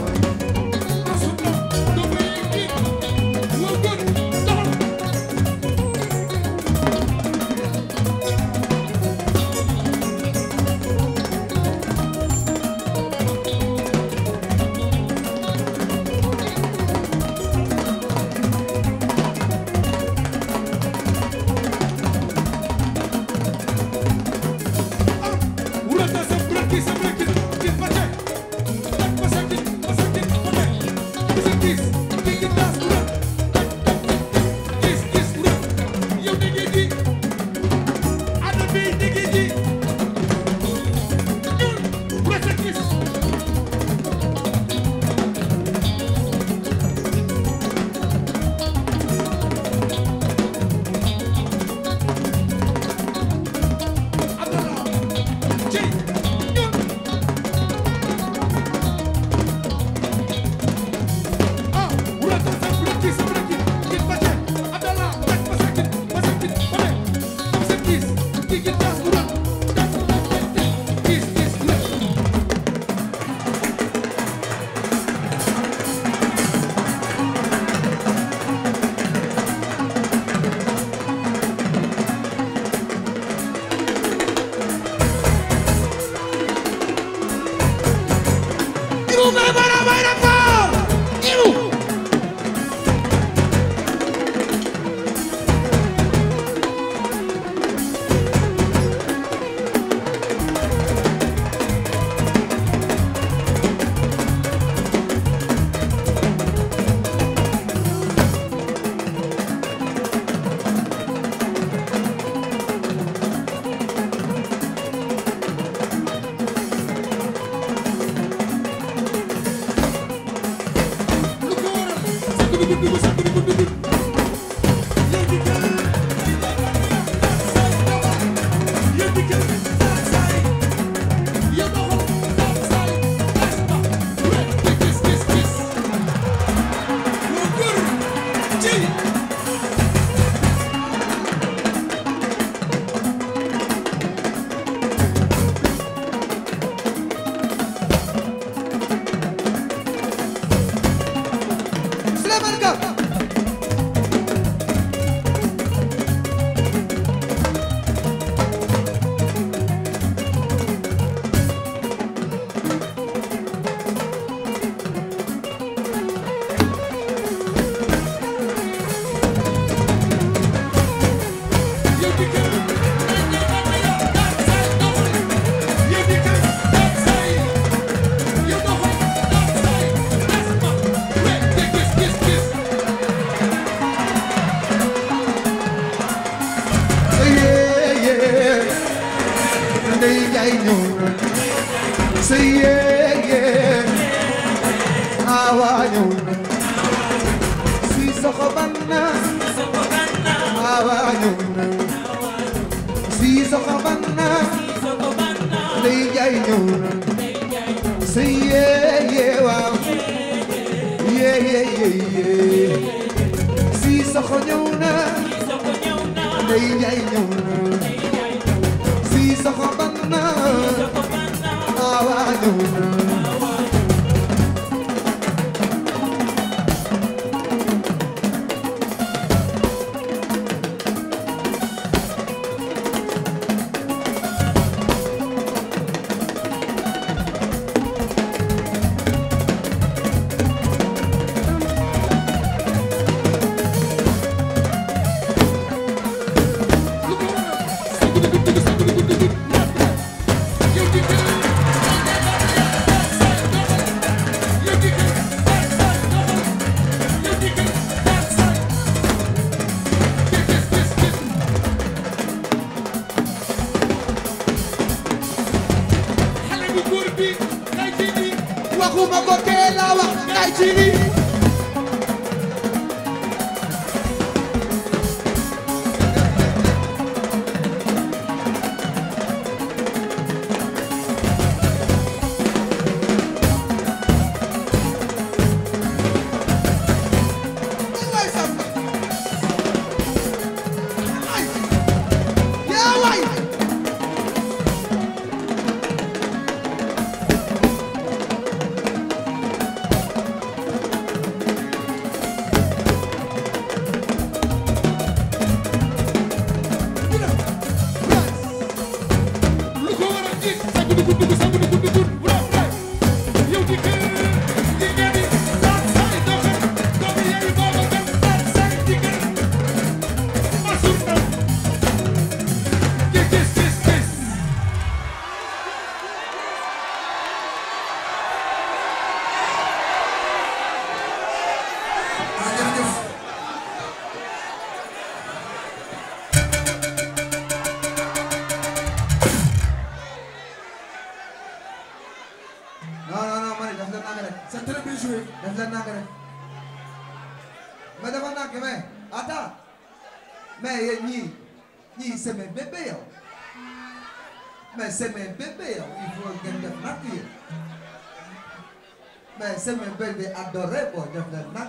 C'est mon bébé adoré boy def leen nag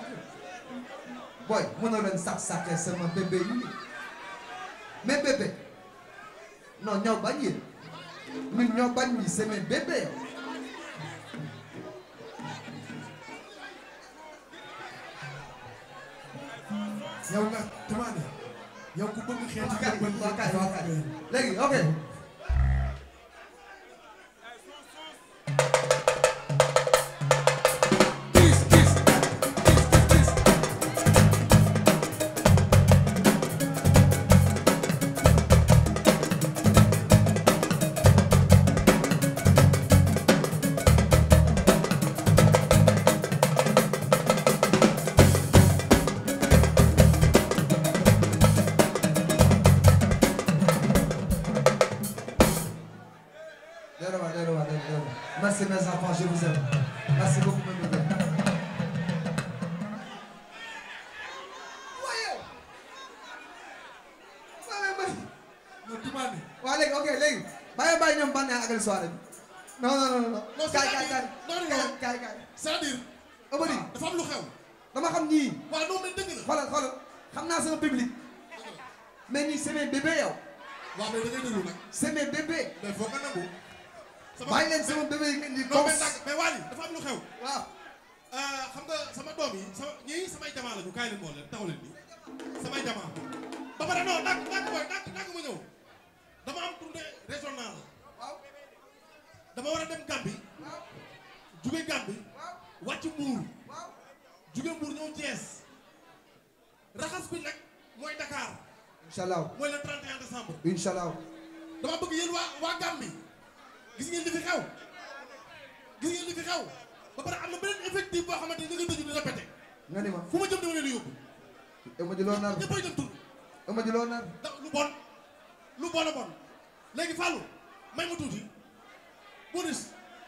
boy mënoo leen sax saxee sama bébé yi mais bébé non ñoo bañ yéen ñun ñoo bañ ñi c'est mes bébés yow nga dama ne yow ku bëgg xeeti jàppal waa kay waa kay léegi ok Merci mes enfants, je vous aime. Merci beaucoup mes médias. waaw léegi ok léegi bàyyi bàyyi ñoom ban naa agal soirée bi non non non non non kaay kaay kaay non kaay kaay kaay c'est-à-dire Amady dafa am lu xew dama xam ñii waaw non mais dëgg la xoolal xoolal xam naa sama public mais ñii c'est mes bébés yow waaw mais da ngay déglu nag c'est mes bébés mais foog nga nangu bàyyi leen sama bébé yi ngeen di non cons mais nag mais Wally dafa am lu xew waaw xam nga sama doom yi sama ñii samay jamaa lañu kaay leen moo leen taxaw leen nii samay jamaa ba pare non nag nag booy nag nag ma ñëw dama am tournée régionale dama war a dem Gambie jóge Gambie wàcc Mbour jóge Mbour ñëw Thiès raxas bi nag mooy Dakar inchallah mooy le trente et un décembre inchallah dama bëgg yéen waa waa Gambie gis ngeen li fi xew gis ngeen li fi xew ba pare am na beneen effectif boo xamante ni ñu ngi tëju di répété nga ni ma fu ma jëm dama leen di yóbbu Amady loo nar ñëppay dem tur Amady loo nar da lu bon lu bon a bon léegi Fallou may ma tuuti bonus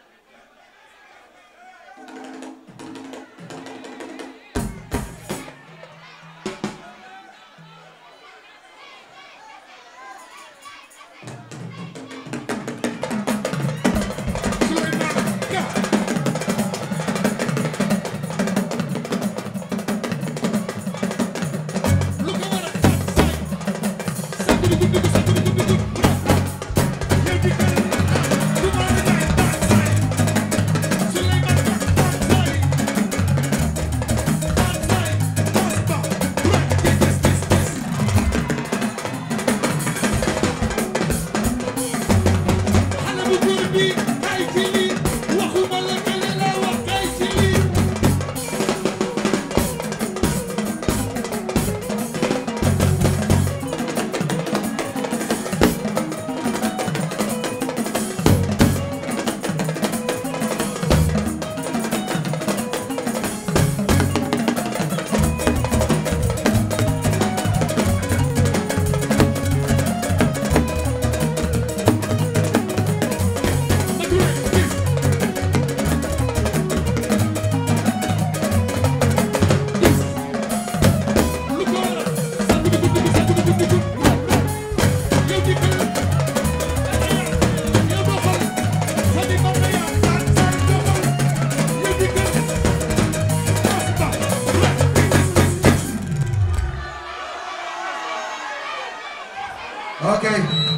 Okay.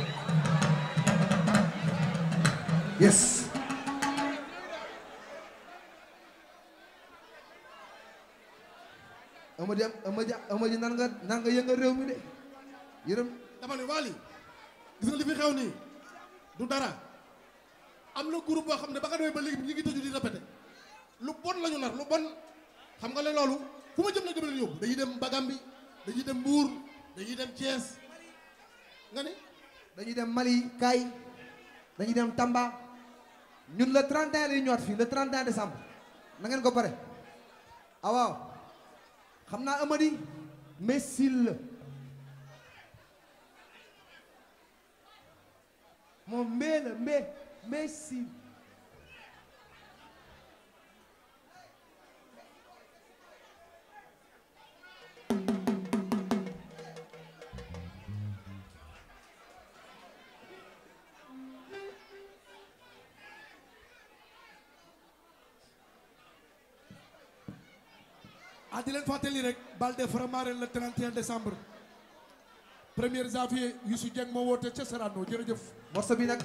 Yes. Amady Amady Amady nan nga nan nga yëngal réew mi de yërëm. dama ne Wally gis nga li fi xew nii du dara am na groupe boo xam ne ba nga demee ba léegi ñu ngi tëju di répété lu bon la ñu nar lu bon xam nga ne loolu fu ma jëm nag dama leen yóbbu dañuy dem Bagambi dañuy dem Mbour dañuy dem Thiès nga ne dañuy dem Mali Kaay dañuy dem Tamba ñun le trente et un la ñu ñëwaat fii le trente et un décembre na ngeen ko pare ah waaw xam naa Amady messil la moom mbee la mbee messil ah di leen fàttali rek Balde Faramareen le trente et un décembre premier janvier Youssou Dieng moo woote ca Sorano jërëjëf. morceau bi nag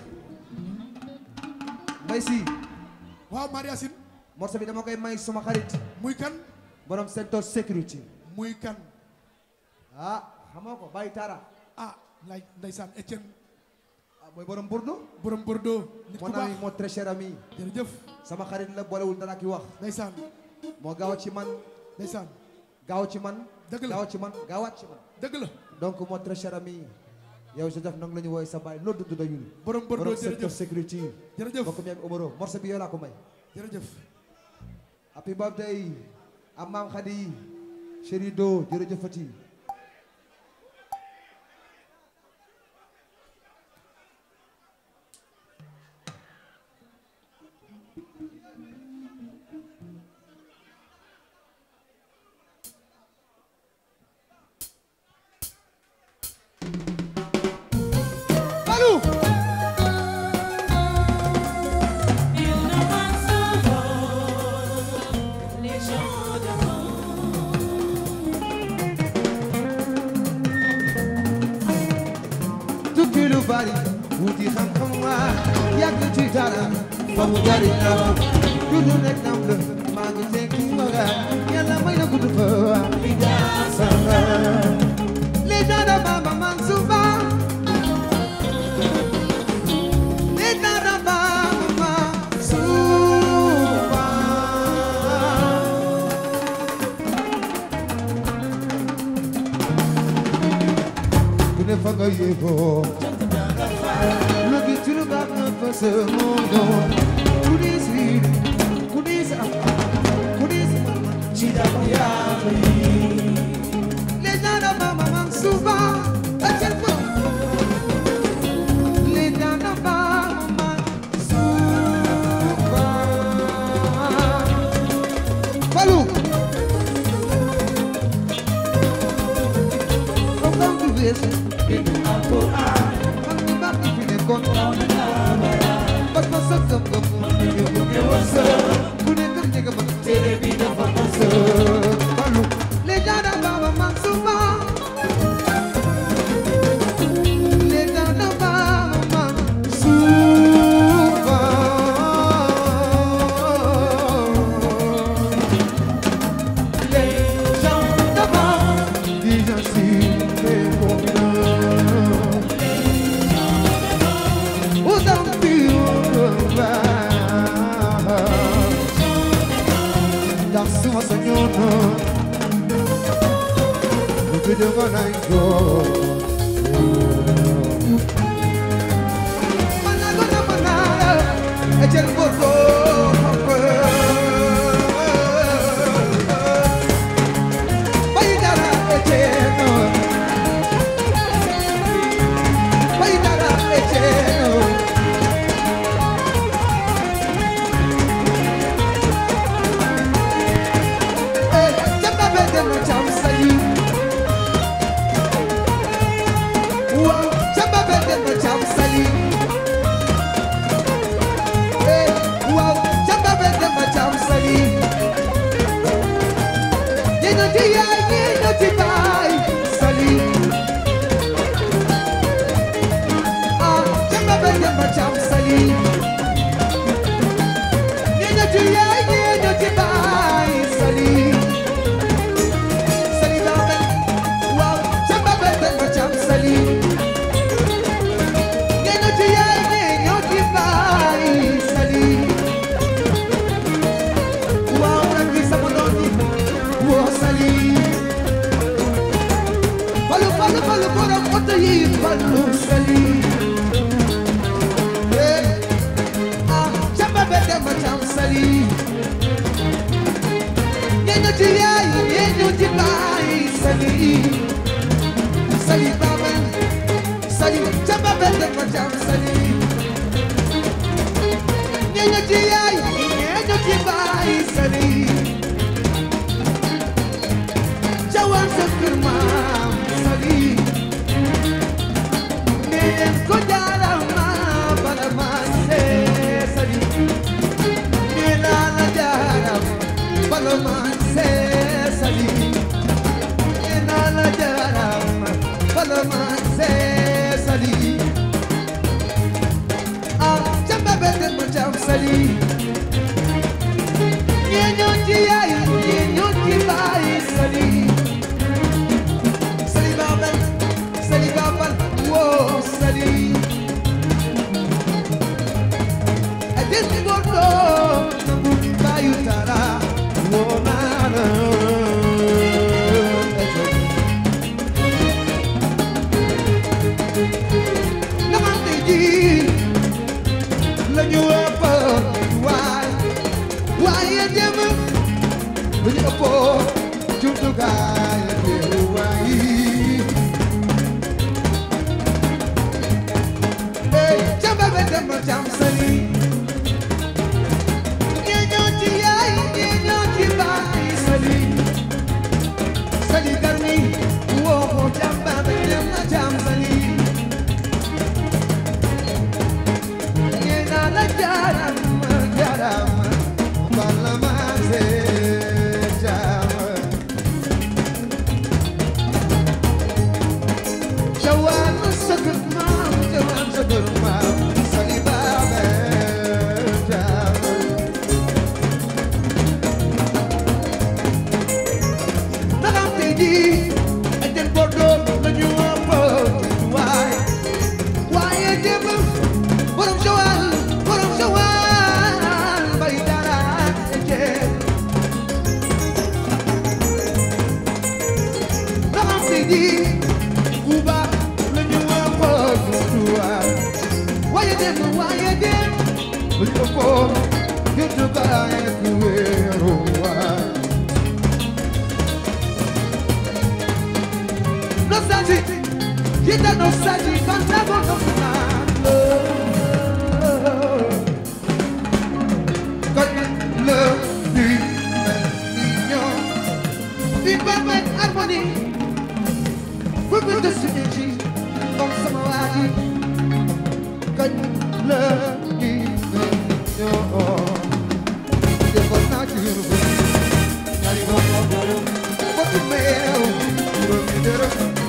may si waaw Mariasine morceau bi dama koy may suma xarit muy kan borom Center Security muy kan ah xamoo ko Baye Tara ah lay ndeysaan Etienne ah mooy borom Bordeaux borom Bordeaux nit ku mon ami baax mon très cher ami jërëjëf sama xarit la boolewul dara ki wax ndeysaan moo gaaw ci man ndeysaan gaaw ci man dëgg la gaaw ci man gaawaat ci man dëgg la donc mon très cher ami yow Joseph nang la ñu wooye sa baay loo dudd dayul borom Bordeaux borom Center jërëjëf Security jërëjëf bokk mi ak Omaro morceau bi yow laa ko may jërëjëf happy birthday am maam Khady chéri do jërëjëfati wuti xam-xam waa yàgg ci dara fa mu jariñ la juddu nekk nam la maa ngi tekki maga yàlla may na gudd fa mi jaasama les gens de Baba Mansuba les gens de Baba Mansuba ku ne fa nga yéegoo ci lu baax na fa sa mondo ku di si ku di sa ku di sa ci dafa yaatu yi les gens de Baba Mansuba acel fa les gens de Baba Mansuba Falu comme tu veux c'est Alquran kon bas ma sa gëm gëm ñu ñu wasa ku ne kër jega ba tere bi dafa massa Falu les gens de Baba Mansuba les gens de Baba Mansuba les gens de Baba di gens si fait pour Suma sanyono Ujude wana ingo Mana gona mana Ejel borgo Bayidara ejeno Bayidara ejeno Jawan, sugar, mom, Jawan, sugar, mom. borom Joal borom Joal bay dara jee dama fi di Kuba la ñu waxoon tuwaay waaye dem waaye dem bu ko ko gëtu baay ku weeru waay nostalgie Kita nostalgie cantavo nostalgie Con le niño Une parfaite harmonie Beaucoup de synergie Comme ça m'a dit Con le niño De por nature Nari bon bon Beaucoup de meu Beaucoup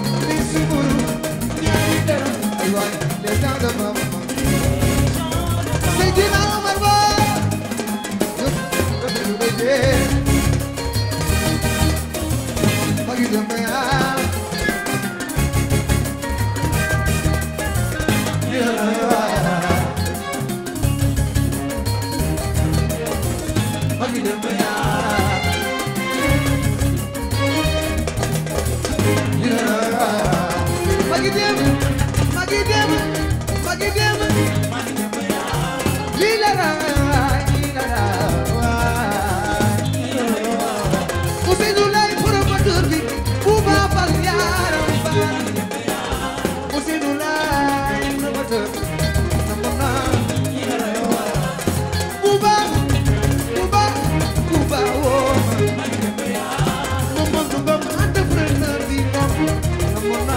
de down the mama. Say Dina Omar Ba. Magi jambe ah. Magi jambe ah. Magi jambe. Magi dem, magi dem, lila la, lila la. Ousseynou Laye promoteur bi, Bouba Fall yaram Fall. Ousseynou Laye promoteur, namona. Bouba, Bouba, Bouba wo. Momo Bouba entrepreneur bi, namona.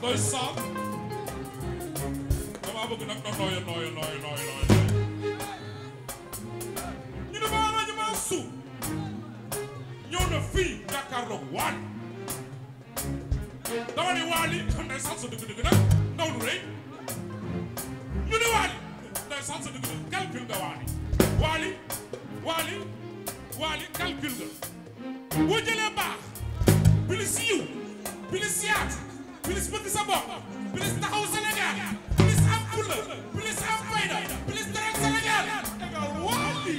doy saam dama bëgg nag na nooyo nooyo nooyo nooyo nooyo ñu ne ma rajo ma su ñëw na fii jàkkaarloog Wally dama ne Wally xam ne sax sa dëgg-dëgg nag ndaw lu rëy ñu ne Wally day sax sa dëgg-dëgg calcul nga Wally Wally Wally Wally calcul nga boo jëlee baax bilis yiw bilis yaat bilis bëgg sa bopp bilis taxaw Sénégal bilis am fulla bilis am fayda bilis teral Sénégal tegal Wally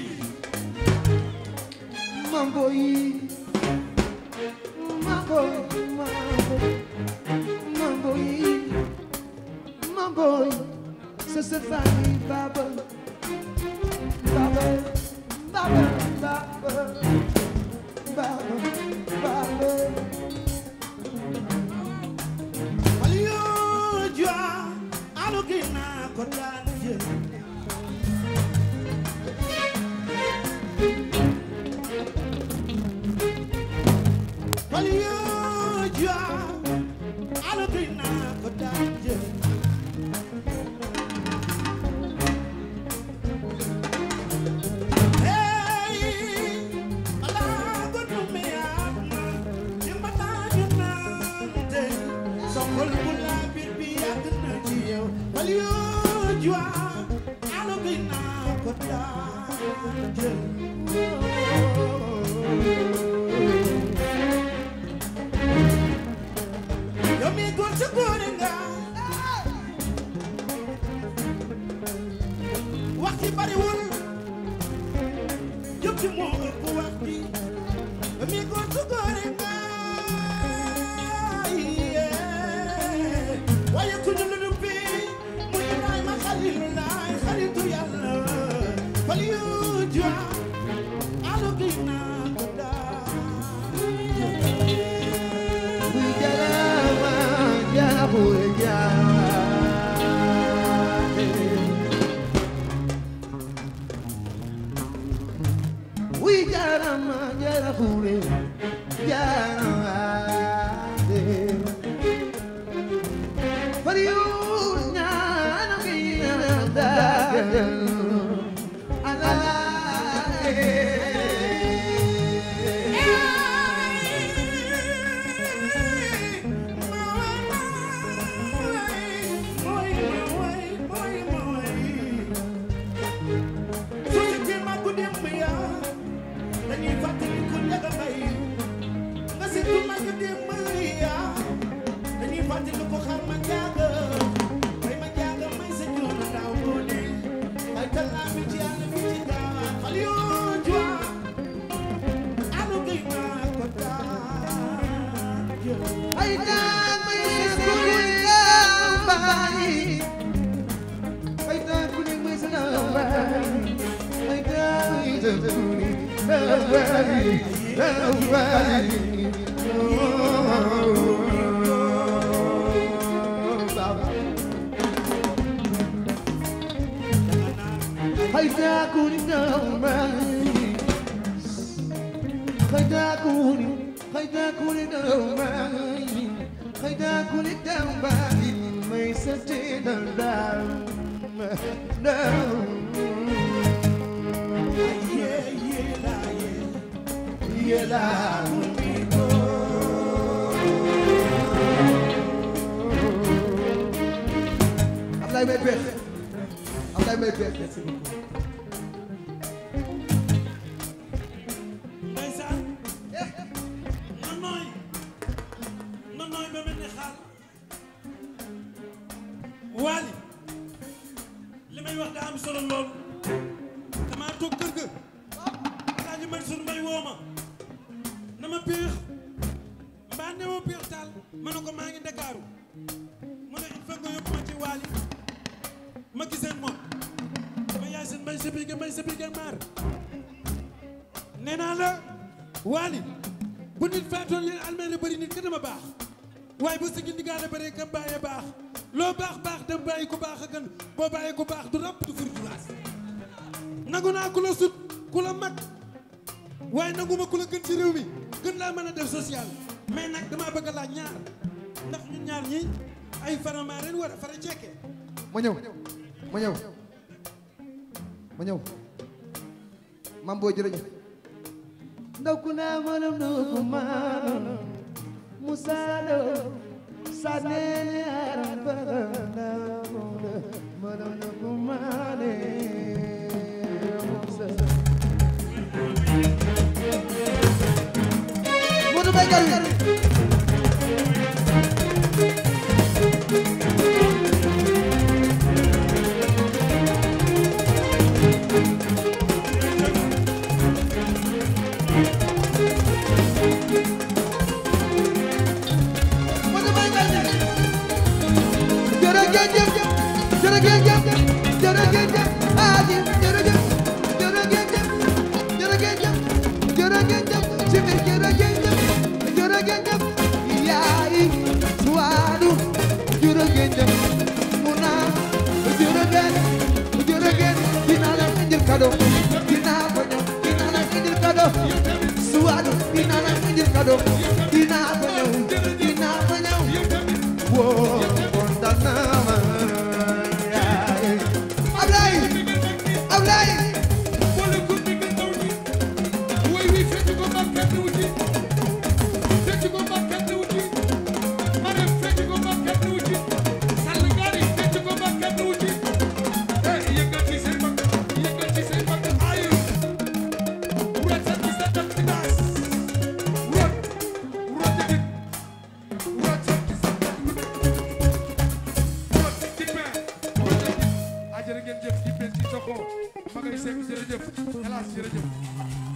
Mambo yi Mambo Mambo Mambo yi Mambo yi c'est ce famille Baba Baba Baba Baba Baba Baba Aliyo jua alugina kodanje Aliyo jua alugina kodanje waxti bariwul jëm ci moo ëpp waxti mi góor su góore nga waaye ku ñu lu duppi mu Ibrahima Xalilu laay xaritu yàlla fal yu jua alu gi naa ko daa buy jarama jaabul jaa we jarama jarafure jarama for you nana gina da ala Wally li may wax daa am solo lool dama toog kër ga laa ñu Mansour Mbaye woo ma na ma Péex mbaa ne ma Péex Taal ma ne ko maa ngi Ndakaaru mu ne il faut nga yóbbu ma ci Wally ma giseen moom dama yaay seen mbay sa biige mbay sa biige maar nee naa la Wally bu nit faatoon leen almeel la bëri nit ka dama baax waaye bu sigil ndigaale bëree ka bàyyee baax loo baax baax dem bàyyi ku baax a gën boo bàyyi ku baax du ràpp du furtulaas nangu naa ku la sut ku la mag waaye nangu ma ku la gën ci réew mi gën laa mën a def social mais nag damaa bëgg a laaj ñaar ndax ñun ñaar ñi ay faramaaren war a fara cekke ma ñëw ma ñëw ma ñëw mam boo jërëjëf ndaw ku naa mënam nduku maano musalo sanene aram bana mënam nduku maane musalo Modou Mbaye Garmi kado dina ko ñëw dina la indil kado suwaadu dina la indil kado dina ko ñëw dina ko ñëw woo kontaan naa ma yaay Ablaye Ablaye boole ko ni nga taw ni way wi fecc ko ba kenn wuti fecc ko ba kenn wuti mare fecc ko ba kenn wuti sall gari fecc ko ba kenn wuti eh yëngal ci seen mag yëngal ci seen mag ayu wurata ci sa tak ci das wurata wurata ci wurata ci sa tak wurata ci pe wurata ci ajere ngeen jëf ci pe ci soxo magay sekk jërëjëf hélas jërëjëf